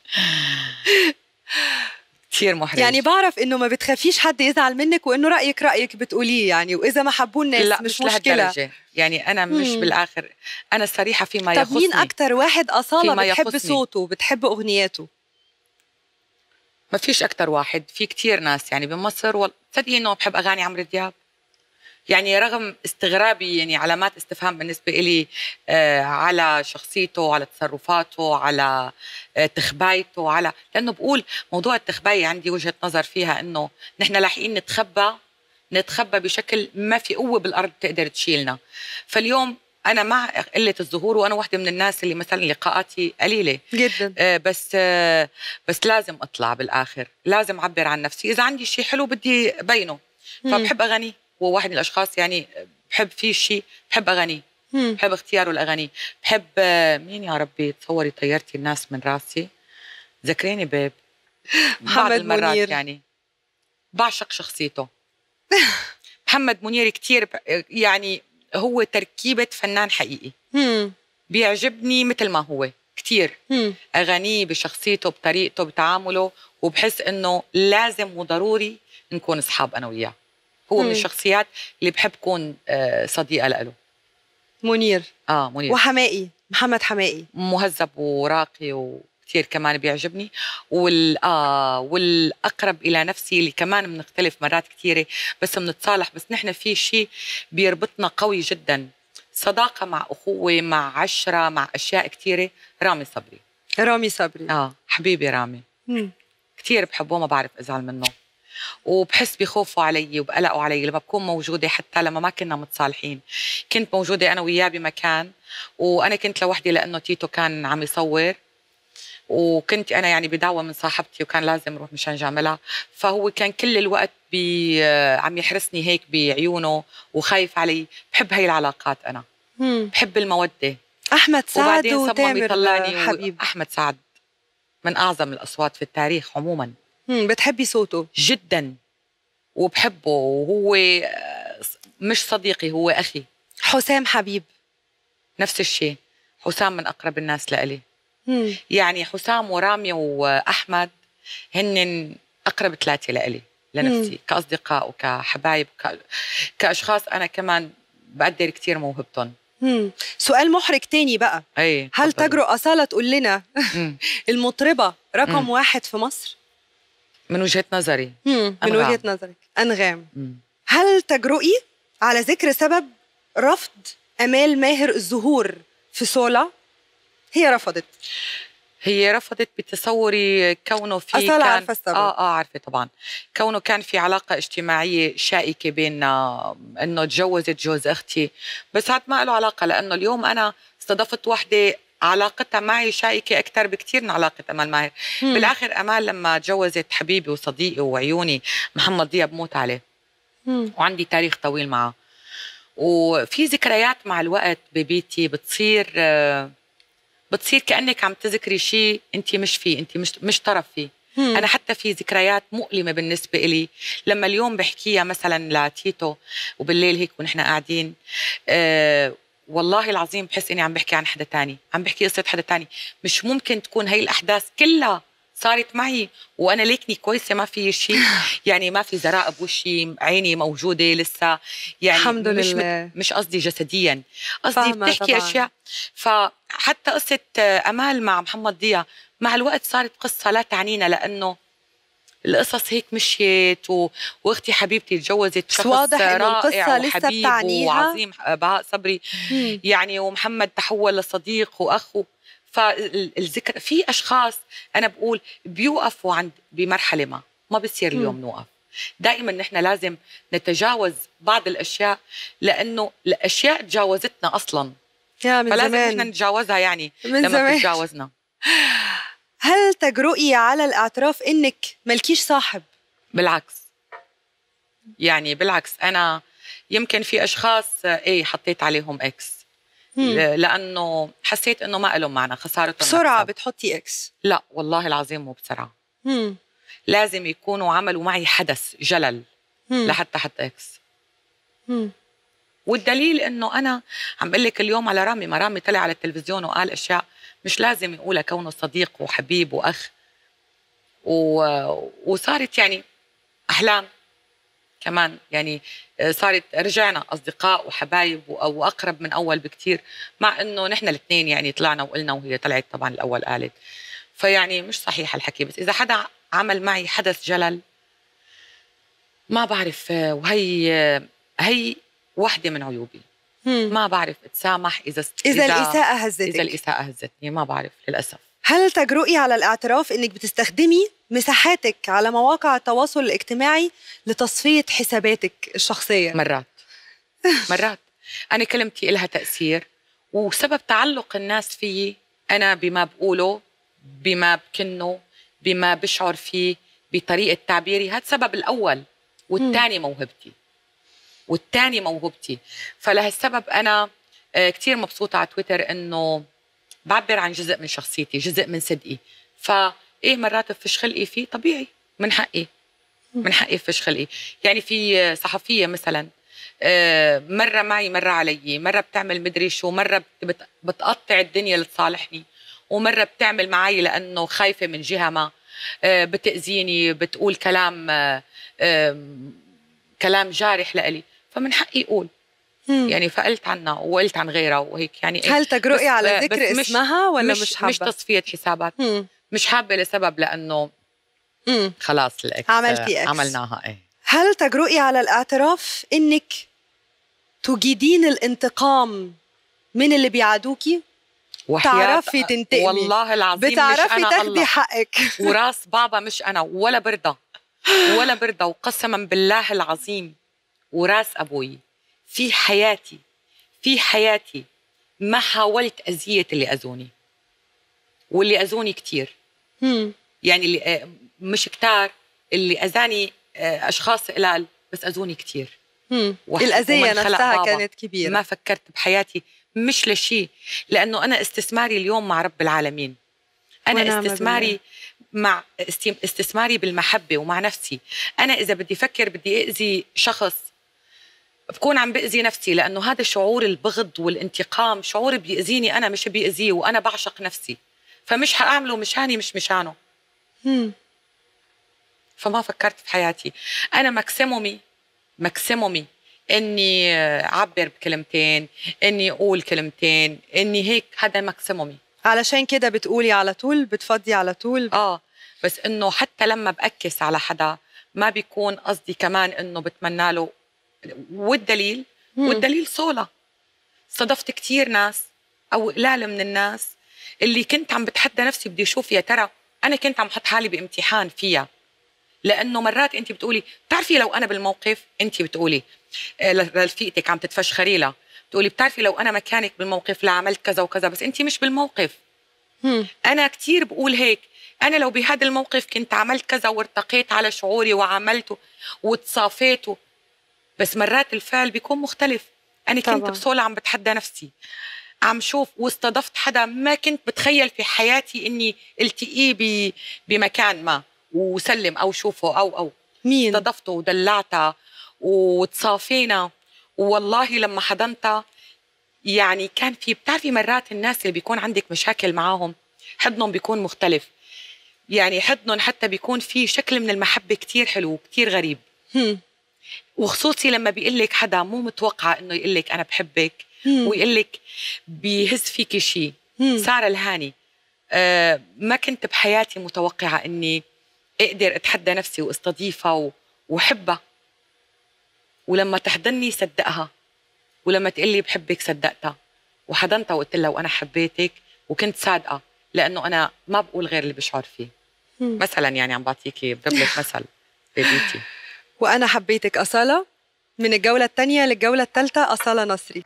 كتير محرج. يعني بعرف إنه ما بتخافيش حد يزعل منك، وإنه رأيك بتقوليه يعني، وإذا ما حبوا الناس لا مش مشكلة. لهالدرجة يعني أنا مش بالآخر، أنا صريحة فيما يخصني. طب مين أكتر واحد أصالة بتحب صوته بتحب أغنياته؟ ما فيش أكتر واحد، في كتير ناس يعني بمصر. تصدقي إنه بحب أغاني عمرو دياب، يعني رغم استغرابي، يعني علامات استفهام بالنسبة إلي على شخصيته، على تصرفاته، على تخبايته، على لأنه بقول موضوع التخباية عندي وجهة نظر فيها إنه نحن لاحقين نتخبى بشكل ما في قوة بالأرض تقدر تشيلنا. فاليوم أنا مع قلة الظهور، وأنا واحدة من الناس اللي مثلا لقاءاتي قليلة جدا، بس لازم أطلع بالآخر، لازم أعبر عن نفسي. إذا عندي شيء حلو بدي بينه، فبحب أغني. هو واحد من الأشخاص يعني بحب فيه شيء، بحب أغني، بحب اختياره الأغاني. بحب مين يا ربي، تصوري طيرتي الناس من راسي، ذكريني بيب. بعض المرات يعني بعشق شخصيته. محمد منير كتير يعني هو تركيبة فنان حقيقي. بيعجبني مثل ما هو كتير، أغانيه بشخصيته بطريقته بتعامله، وبحس إنه لازم وضروري نكون أصحاب أنا وياه. هو من الشخصيات اللي بحب كون صديقة له. منير. منير. وحمائي، محمد حمائي مهذب وراقي وكتير كمان بيعجبني. والأقرب إلى نفسي اللي كمان بنختلف مرات كتيرة بس بنتصالح، بس نحن في شيء بيربطنا قوي جدا، صداقة مع أخوة مع عشرة مع أشياء كتيرة. رامي صبري. حبيبي رامي. كتير بحبه، ما بعرف أزعل منه، وبحس بخوفوا علي وبقلقوا علي لما بكون موجودة. حتى لما ما كنا متصالحين كنت موجودة أنا وياه بمكان، وأنا كنت لوحدي لأنه تيتو كان عم يصور، وكنت أنا يعني بدعوة من صاحبتي وكان لازم أروح مشان جاملها. فهو كان كل الوقت عم يحرسني هيك بعيونه وخايف علي. بحب هاي العلاقات، أنا بحب المودة. أحمد سعد وبعدين صمم وتامر يطلعني حبيب. أحمد سعد من أعظم الأصوات في التاريخ عموما. بتحبي صوته جدا وبحبه، وهو مش صديقي، هو أخي. حسام حبيب نفس الشيء، حسام من أقرب الناس لإلي. يعني حسام ورامي وأحمد هن أقرب ثلاثة لإلي لنفسي كأصدقاء وكحبايب كأشخاص أنا كمان بقدر كتير موهبتهم. سؤال محرج تاني بقى. هل تجرؤ أصالة تقول لنا المطربة رقم 1 في مصر؟ من وجهة نظري من وجهة نظرك أنغام. هل تجرؤي على ذكر سبب رفض أمال ماهر الظهور في سولا؟ هي رفضت بتصوري كونه في أصالة عارفة السبب. عارفة طبعا. كونه كان في علاقة اجتماعية شائكة بيننا، انه تجوزت جوز اختي، بس هذا ما له علاقة، لانه اليوم انا استضفت وحدة علاقتها معي شائكة أكثر بكتير من علاقة أمال ماهر. بالآخر أمال لما تجوزت حبيبي وصديقي وعيوني محمد ضياء بموت عليه. وعندي تاريخ طويل معه، وفي ذكريات مع الوقت ببيتي بتصير كأنك عم تذكري شيء أنت مش فيه، أنت مش طرف فيه. أنا حتى في ذكريات مؤلمة بالنسبة إلي لما اليوم بحكيها مثلا لتيتو وبالليل هيك ونحن قاعدين، والله العظيم بحس إني عم بحكي عن حدا تاني، عم بحكي قصة حدا تاني. مش ممكن تكون هاي الأحداث كلها صارت معي وأنا ليكني كويسة، ما في شيء يعني، ما في زراء بوشي، عيني موجودة لسه يعني. الحمد لله. مش قصدي جسديا، قصدي بتحكي أشياء. فحتى قصة أمال مع محمد ضياء مع الوقت صارت قصة لا تعنينا، لأنه القصص هيك مشيت واختي حبيبتي تجوزت شخص رائع وحبيب وعظيم، بهاء صبري يعني، ومحمد تحول لصديق واخ. فالذكر في اشخاص انا بقول بيوقفوا عند بمرحله ما بصير اليوم نوقف. دائما نحن لازم نتجاوز بعض الاشياء، لانه الاشياء تجاوزتنا اصلا، فلازم نحن نتجاوزها يعني لما بتتجاوزنا. هل تجرؤي على الاعتراف انك ملكيش صاحب؟ بالعكس، يعني بالعكس، انا يمكن في اشخاص حطيت عليهم اكس لانه حسيت انه ما لهم معنى، خسارتهم. بسرعه بتحطي اكس؟ لا والله العظيم مو بسرعه. لازم يكونوا عملوا معي حدث جلل لحتى حط اكس. والدليل انه انا عم اقول لك اليوم على رامي، ما رامي طلع على التلفزيون وقال اشياء مش لازم يقولها كونه صديق وحبيب واخ، وصارت يعني احلام كمان، يعني صارت رجعنا اصدقاء وحبايب واقرب من اول بكتير، مع انه نحن الاثنين يعني طلعنا وقلنا وهي طلعت طبعا الاول قالت. فيعني مش صحيح الحكي، بس اذا حدا عمل معي حدث جلل ما بعرف، هي وحده من عيوبي. ما بعرف اتسامح اذا الاساءه هزتك. اذا الاساءه هزتني ما بعرف للاسف. هل تجرؤي على الاعتراف انك بتستخدمي مساحاتك على مواقع التواصل الاجتماعي لتصفيه حساباتك الشخصيه؟ مرات انا كلمتي لها تاثير، وسبب تعلق الناس فيي انا بما بقوله، بما بكنه، بما بشعر فيه، بطريقه تعبيري. هذا السبب الاول، والثاني موهبتي. فلهالسبب انا كتير مبسوطه على تويتر انه بعبر عن جزء من شخصيتي، جزء من صدقي. مرات بفش خلقي فيه، طبيعي، من حقي بفش خلقي. يعني في صحفيه مثلا مره معي مره علي، مره بتعمل مدري شو، مره بتقطع الدنيا لتصالحني، ومره بتعمل معي لانه خايفه من جهه ما، بتاذيني، بتقول كلام جارح لإلي، فمن حقي اقول. يعني فقلت عنها وقلت عن غيرها وهيك يعني. هل تجرؤي على ذكر اسمها ولا مش حابه؟ مش تصفيه حسابات. مش حابه لسبب لانه خلاص الاكس عملتي اكس، عملناها. هل تجرؤي على الاعتراف انك تجيدين الانتقام من اللي بيعادوكي؟ تعرفي تنتقمي؟ والله العظيم بتعرفي مش أنا، تاخدي الله حقك. وراس بابا مش انا، ولا برضى وقسما بالله العظيم وراس ابوي في حياتي ما حاولت اذيه اللي اذوني، واللي اذوني كتير. يعني اللي مش كتار، اللي اذاني اشخاص قلال، بس اذوني كتير. الأذية نفسها كانت كبيرة. ما فكرت بحياتي مش لشيء، لأنه أنا استثماري اليوم مع رب العالمين. أنا استثماري مع استثماري بالمحبة ومع نفسي. أنا إذا بدي أفكر بدي أذي شخص بكون عم بأذي نفسي، لأنه هذا شعور البغض والانتقام شعور بيأذيني أنا مش بيأذيه، وأنا بعشق نفسي، فمش حأعمله مشاني مش مشانه. فما فكرت في حياتي. أنا ماكسيمومي إني أعبر بكلمتين، إني أقول كلمتين، إني هيك، هذا ماكسيمومي. علشان كده بتقولي على طول، بتفضي على طول. بس إنه حتى لما بأكس على حدا ما بيكون قصدي كمان إنه بتمنى له. والدليل صولة صدفت كتير ناس أو قلال من الناس اللي كنت عم بتحدى نفسي بدي أشوف يا ترى أنا كنت عم حط حالي بامتحان فيها. لأنه مرات أنت بتقولي بتعرفي لو أنا بالموقف، أنت بتقولي لرفيقتك عم تتفشخري لها، بتقولي بتعرفي لو أنا مكانك بالموقف لعملت كذا وكذا، بس أنت مش بالموقف. أنا كتير بقول هيك، أنا لو بهذا الموقف كنت عملت كذا وارتقيت على شعوري وعملته وتصافيته، بس مرات الفعل بيكون مختلف. أنا كنت بصولة عم بتحدى نفسي، عم شوف واستضفت حدا ما كنت بتخيل في حياتي إني التقيه بمكان ما وسلم أو شوفه أو مين؟ استضفته ودلعتها وتصافينا، والله لما حضنتها يعني كان في، بتعرفي مرات الناس اللي بيكون عندك مشاكل معاهم حضنهم بيكون مختلف، يعني حضنهم حتى بيكون فيه شكل من المحبة كتير حلو كتير غريب. وخصوصي لما بيقلك حدا مو متوقعة إنه يقلك أنا بحبك ويقلك بيهز فيكي شيء. سارة الهاني ما كنت بحياتي متوقعة إني أقدر أتحدى نفسي واستضيفها وحبها، ولما تحضني صدقها، ولما تقلي بحبك صدقتها، وحضنتها وقلت لها وأنا حبيتك وكنت صادقة، لأنه أنا ما بقول غير اللي بشعر فيه. مثلا يعني عم بعطيكي بضرب لك مثل ببيتي. وأنا حبيتك أصالة، من الجولة الثانية للجولة الثالثة أصالة نصري.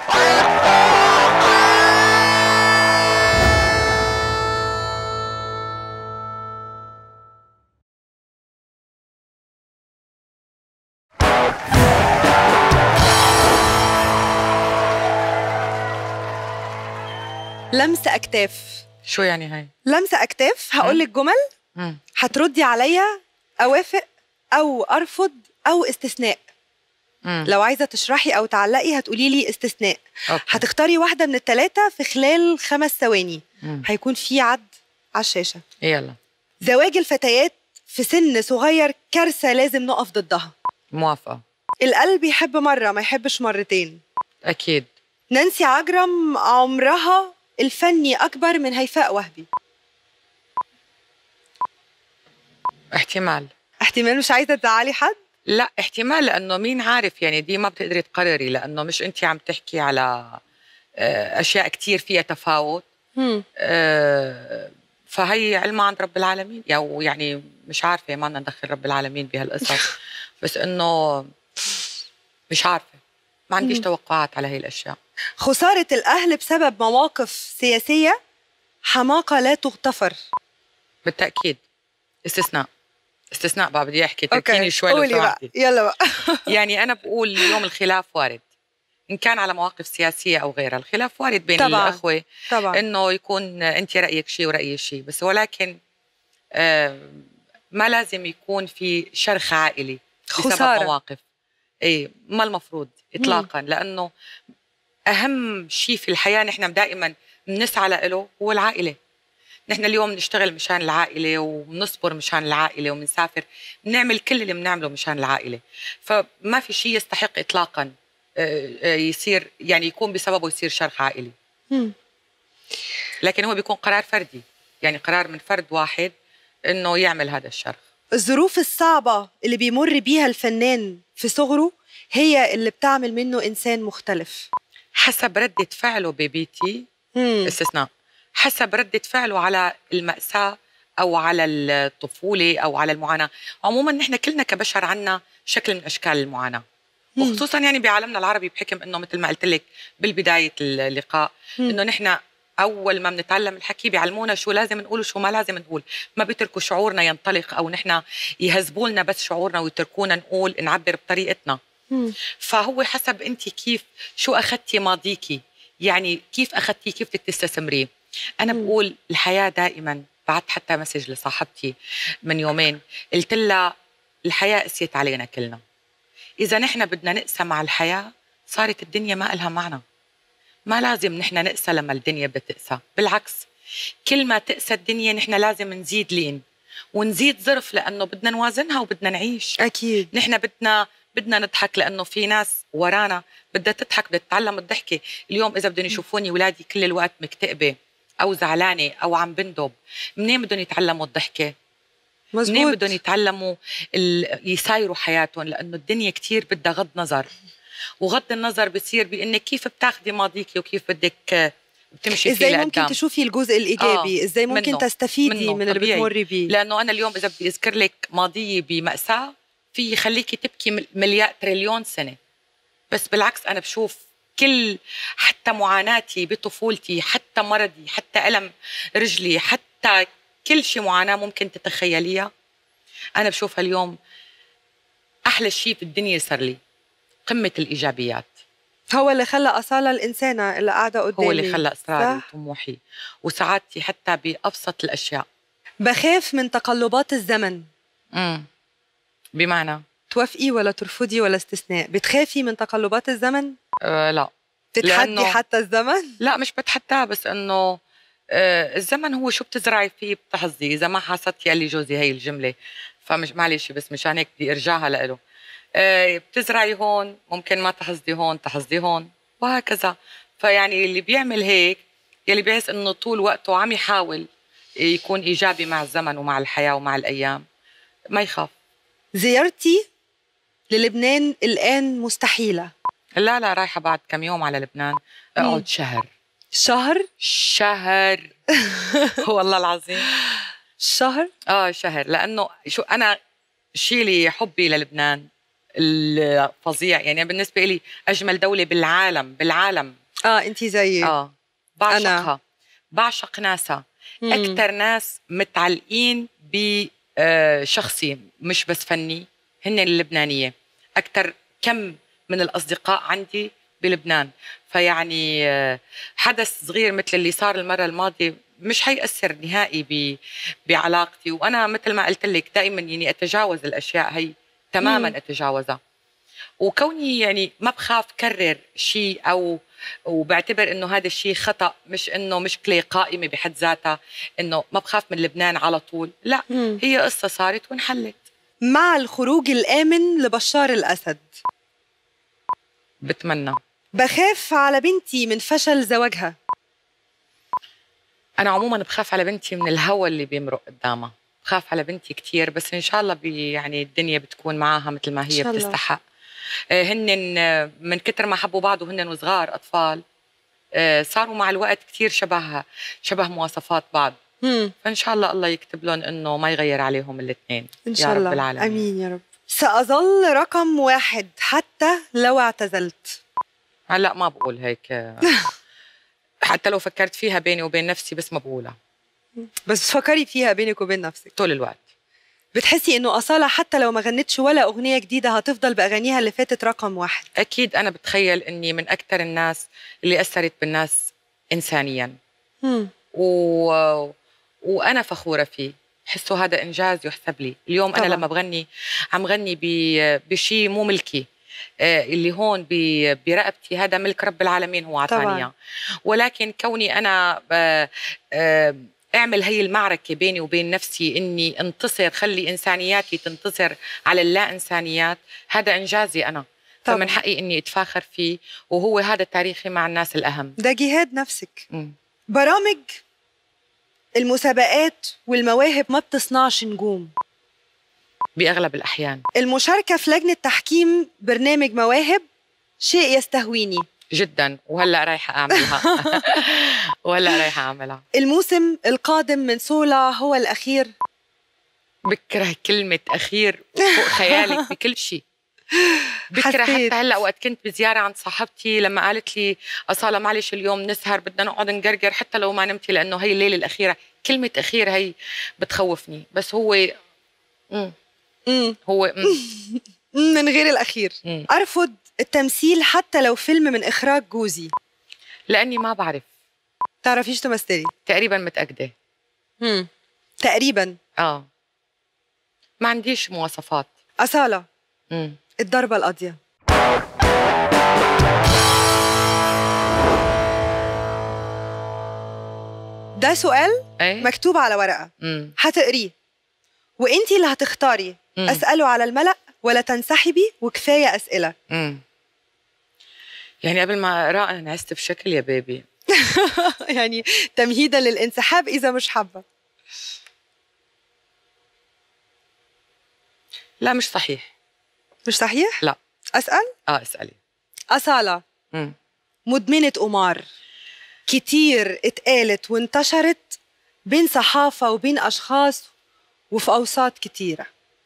لمسة أكتاف. شو يعني هاي؟ لمسة أكتاف، هقولك جمل هتردي عليا أوافق أو أرفض أو استثناء. لو عايزة تشرحي أو تعلقي هتقولي لي استثناء. هتختاري واحدة من الثلاثة في خلال 5 ثواني. هيكون في عد على الشاشة. يلا. زواج الفتيات في سن صغير كارثة لازم نقف ضدها. موافقة. القلب يحب مرة ما يحبش مرتين. أكيد. نانسي عجرم عمرها الفني أكبر من هيفاء وهبي. احتمال. مش عايزة تزعلي حد؟ لا احتمال، لأنه مين عارف، يعني دي ما بتقدري تقرري، لأنه مش أنت عم تحكي على أشياء كتير فيها تفاوت. فهي علمها عند رب العالمين، يعني مش عارفة، ما بدنا ندخل رب العالمين بهالقصص. بس إنه مش عارفة، ما عنديش توقعات على هاي الأشياء. خسارة الأهل بسبب مواقف سياسية حماقة لا تغتفر. بالتأكيد. استثناء بقى بدي أحكي، تركيني شوي لو سمحتي. يلا بقى. يعني أنا بقول اليوم الخلاف وارد، إن كان على مواقف سياسية أو غيرها. الخلاف وارد بين الأخوة طبعاً. إنه يكون أنت رأيك شيء ورأيي شيء، بس ولكن ما لازم يكون في شرخ عائلي بسبب مواقف. ما المفروض إطلاقاً. لأنه أهم شيء في الحياة نحن دائماً بنسعى له هو العائلة. نحن اليوم نشتغل مشان العائلة ونصبر مشان العائلة ومنسافر، بنعمل كل اللي بنعمله مشان العائلة. فما في شيء يستحق إطلاقاً يصير، يعني يكون بسببه يصير شرخ عائلي. لكن هو بيكون قرار فردي، يعني قرار من فرد واحد إنه يعمل هذا الشرخ. الظروف الصعبة اللي بيمر بيها الفنان في صغره هي اللي بتعمل منه إنسان مختلف. حسب ردة فعله ببيتي. استثناء. حسب ردة فعله على المأساة أو على الطفولة أو على المعاناة. عموما نحن كلنا كبشر عنا شكل من أشكال المعاناة، وخصوصا يعني بعالمنا العربي، بحكم إنه مثل ما قلت لك بالبداية اللقاء إنه نحن أول ما بنتعلم الحكي بيعلمونا شو لازم نقول وشو ما لازم نقول، ما بيتركوا شعورنا ينطلق أو نحن يهذبوا لنا بس شعورنا ويتركونا نقول نعبر بطريقتنا. فهو حسب أنت كيف، شو أخذتي ماضيكي، يعني كيف اخذتيه، كيف بدك تستثمريه. انا بقول الحياه دائما، بعت حتى مسج لصاحبتي من يومين، قلت لها الحياه قسيت علينا كلنا، اذا نحن بدنا نقسى مع الحياه صارت الدنيا ما إلها معنى. ما لازم نحن نقسى لما الدنيا بتقسى، بالعكس كل ما تقسى الدنيا نحن لازم نزيد لين ونزيد ظرف، لأنه بدنا نوازنها وبدنا نعيش. أكيد. نحن بدنا نضحك، لأنه في ناس ورانا بدها تضحك، بدها تتعلم الضحكة. اليوم إذا بدهم يشوفوني ولادي كل الوقت مكتئبة أو زعلانة أو عم بندب، منين بدهم يتعلموا الضحكة؟ مزبوط. منين بدهم يتعلموا يسايروا حياتهم؟ لأنه الدنيا كتير بدها غض نظر، وغض النظر بصير بإنك كيف بتاخدي ماضيكي وكيف بدك بتمشي فيه ازاي لقدام. ممكن تشوفي الجزء الايجابي، ازاي ممكن تستفيدي من اللي بتمري بيه. لانه انا اليوم اذا بدي اذكر لك ماضيي بمأساة في يخليكي تبكي مليار تريليون سنة، بس بالعكس انا بشوف كل حتى معاناتي بطفولتي، حتى مرضي، حتى ألم رجلي، حتى كل شيء معاناة ممكن تتخيليها، انا بشوفها اليوم احلى شيء في الدنيا صار لي، قمة الايجابيات. هو اللي خلى أصالة الإنسانة اللي قاعدة قدامي، هو اللي خلى إصراري وطموحي وسعادتي حتى بأبسط الأشياء. بخاف من تقلبات الزمن. بمعنى توافقي ولا ترفضي ولا استثناء؟ بتخافي من تقلبات الزمن؟ لا. تتحدي حتى الزمن؟ لا مش بتحداه، بس إنه الزمن هو شو بتزرعي فيه بتحصدي. إذا ما حصدتي، قال لي جوزي هي الجملة، فمش معلش بس مشان هيك بدي أرجعها له. بتزرعي هون ممكن ما تحصدي هون، تحصدي هون، وهكذا. فيعني اللي بيعمل هيك يلي بيحس انه طول وقته عم يحاول يكون ايجابي مع الزمن ومع الحياه ومع الايام، ما يخاف. زيارتي للبنان الان مستحيله؟ لا رايحه بعد كم يوم على لبنان، اقعد شهر. شهر والله العظيم شهر. شهر، لانه شو انا شيلي حبي للبنان الفظيع، يعني بالنسبه لي اجمل دوله بالعالم. انتي زيي. بعشقها، بعشق ناسها. اكثر ناس متعلقين بشخصي مش بس فني هن اللبنانيه. اكثر كم من الاصدقاء عندي بلبنان، فيعني حدث صغير مثل اللي صار المره الماضيه مش حيأثر نهائي بعلاقتي. وانا مثل ما قلت لك دائما يعني اتجاوز الاشياء هي تماما، اتجاوزها. وكوني يعني ما بخاف كرر شيء وبعتبر انه هذا الشيء خطأ، مش انه مشكلة قائمة بحد ذاتها، انه ما بخاف من لبنان على طول، لا. هي قصة صارت وانحلت. مع الخروج الآمن لبشار الأسد؟ بتمنى. بخاف على بنتي من فشل زواجها؟ انا عموما بخاف على بنتي من الهوى اللي بيمرق قدامها، بخاف على بنتي كتير، بس ان شاء الله يعني الدنيا بتكون معاها مثل ما هي بتستحق. هن من كتر ما حبوا بعض وهن وصغار أطفال صاروا مع الوقت كتير شبه مواصفات بعض. فإن شاء الله يكتب لهم إنه ما يغير عليهم الاثنين إن شاء يا الله. رب العالمين. أمين يا رب. سأظل رقم 1 حتى لو اعتزلت؟ هلأ ما بقول هيك حتى لو فكرت فيها بيني وبين نفسي، بس ما بقولها. بس بتفكري فيها بينك وبين نفسك طول الوقت؟ بتحسي إنه أصالة حتى لو ما غنتش ولا أغنية جديدة هتفضل بأغانيها اللي فاتت رقم 1؟ أكيد. أنا بتخيل إني من أكثر الناس اللي أثرت بالناس إنسانياً. وأنا فخورة فيه، حسوا هذا إنجاز يحسب لي. اليوم طبعا. أنا لما بغني عم غني بشيء مو ملكي، اللي هون برقبتي هذا ملك رب العالمين هو عطانيا. ولكن كوني أنا اعمل هي المعركة بيني وبين نفسي إني انتصر، خلي إنسانياتي تنتصر على اللا إنسانيات، هذا إنجازي أنا. فمن حقي إني أتفاخر فيه، وهو هذا تاريخي مع الناس الأهم. ده جهاد نفسك. برامج المسابقات والمواهب ما بتصنعش نجوم بأغلب الأحيان. المشاركة في لجنة تحكيم برنامج مواهب شيء يستهويني جدا، وهلأ رايحة أعملها. الموسم القادم من سولا هو الأخير؟ بكره كلمة أخير وفوق خيالك بكل شيء. بكره حتى هلأ وقت كنت بزيارة عند صاحبتي لما قالت لي أصالة معلش اليوم نسهر بدنا نقعد نقرقر حتى لو ما نمتي، لأنه هي الليلة الأخيرة. كلمة أخير هي بتخوفني، بس هو هو من غير الأخير. أرفض التمثيل حتى لو فيلم من إخراج جوزي؟ لاني ما بعرف. تعرفيش تمثلي؟ تقريبا متاكده. تقريبا. ما عنديش مواصفات. أصالة. الضربة القاضية. ده سؤال مكتوب على ورقة هتقريه وانتي اللي هتختاري أسأله على الملأ ولا تنسحبي وكفاية أسئلة. يعني قبل ما أقرأ أنا نعست بشكل يا بيبي. يعني تمهيدا للانسحاب إذا مش حابة. لا مش صحيح. مش صحيح؟ لا. أسأل؟ اسألي. أصالة مدمنة قمار كتير اتقالت وانتشرت بين صحافة وبين أشخاص وفي أوساط كتيرة.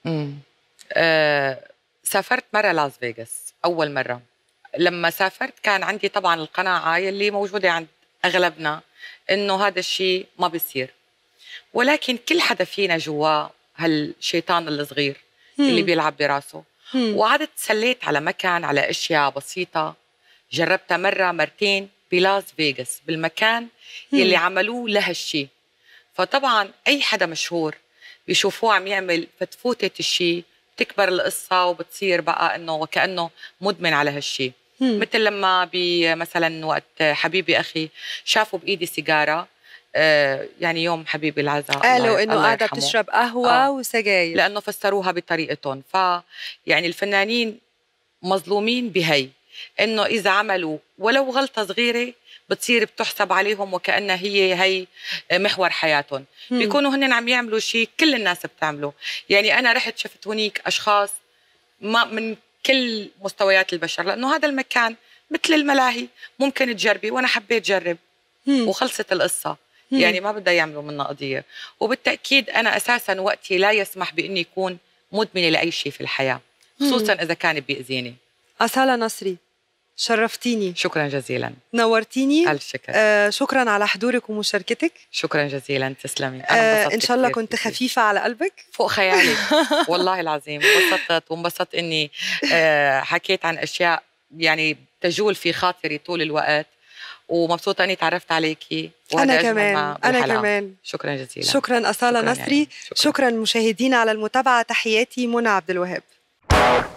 سافرت مرة لاس فيغاس أول مرة. لما سافرت كان عندي طبعا القناعة يلي موجودة عند أغلبنا إنه هذا الشيء ما بيصير، ولكن كل حدا فينا جواه هالشيطان الصغير اللي بيلعب براسه. وقعدت تسليت على مكان، على أشياء بسيطة جربتها مرة مرتين بلاس فيغاس بالمكان يلي عملوه لهالشي. فطبعا أي حدا مشهور بيشوفوه عم يعمل فتفوتة الشي تكبر القصة وبتصير بقى إنه وكأنه مدمن على هالشي. مثل لما مثلا وقت حبيبي أخي شافوا بإيدي سيجارة، يعني يوم حبيبي العزاء قالوا إنه قاعدة بتشرب قهوة وسجاير، لأنه فسروها بطريقتهم. يعني الفنانين مظلومين بهي، إنه إذا عملوا ولو غلطة صغيرة بتصير بتحسب عليهم وكأنها هي محور حياتهم. بيكونوا هن عم يعملوا شيء كل الناس بتعمله. يعني أنا رحت شفت هنيك أشخاص ما من كل مستويات البشر، لأنه هذا المكان مثل الملاهي ممكن تجربي، وأنا حبيت جرب وخلصت القصة. يعني ما بدها يعملوا منا قضية. وبالتأكيد أنا أساساً وقتي لا يسمح بإني يكون مدمنة لأي شيء في الحياة، خصوصاً إذا كان بيأذيني. أصالة نصري شرفتيني. شكراً جزيلاً. نورتيني. ألف شكر. شكراً على حضورك ومشاركتك. شكراً جزيلاً. تسلمي. أنا إن شاء الله كنت خفيفة على قلبك فوق خيالي. والله العظيم انبسطت إني حكيت عن أشياء يعني تجول في خاطري طول الوقت، ومبسوطة أني تعرفت عليكي. أنا كمان. شكراً جزيلاً. شكراً أصالة نصري. شكراً مشاهدينا على المتابعة. تحياتي منى عبد الوهاب.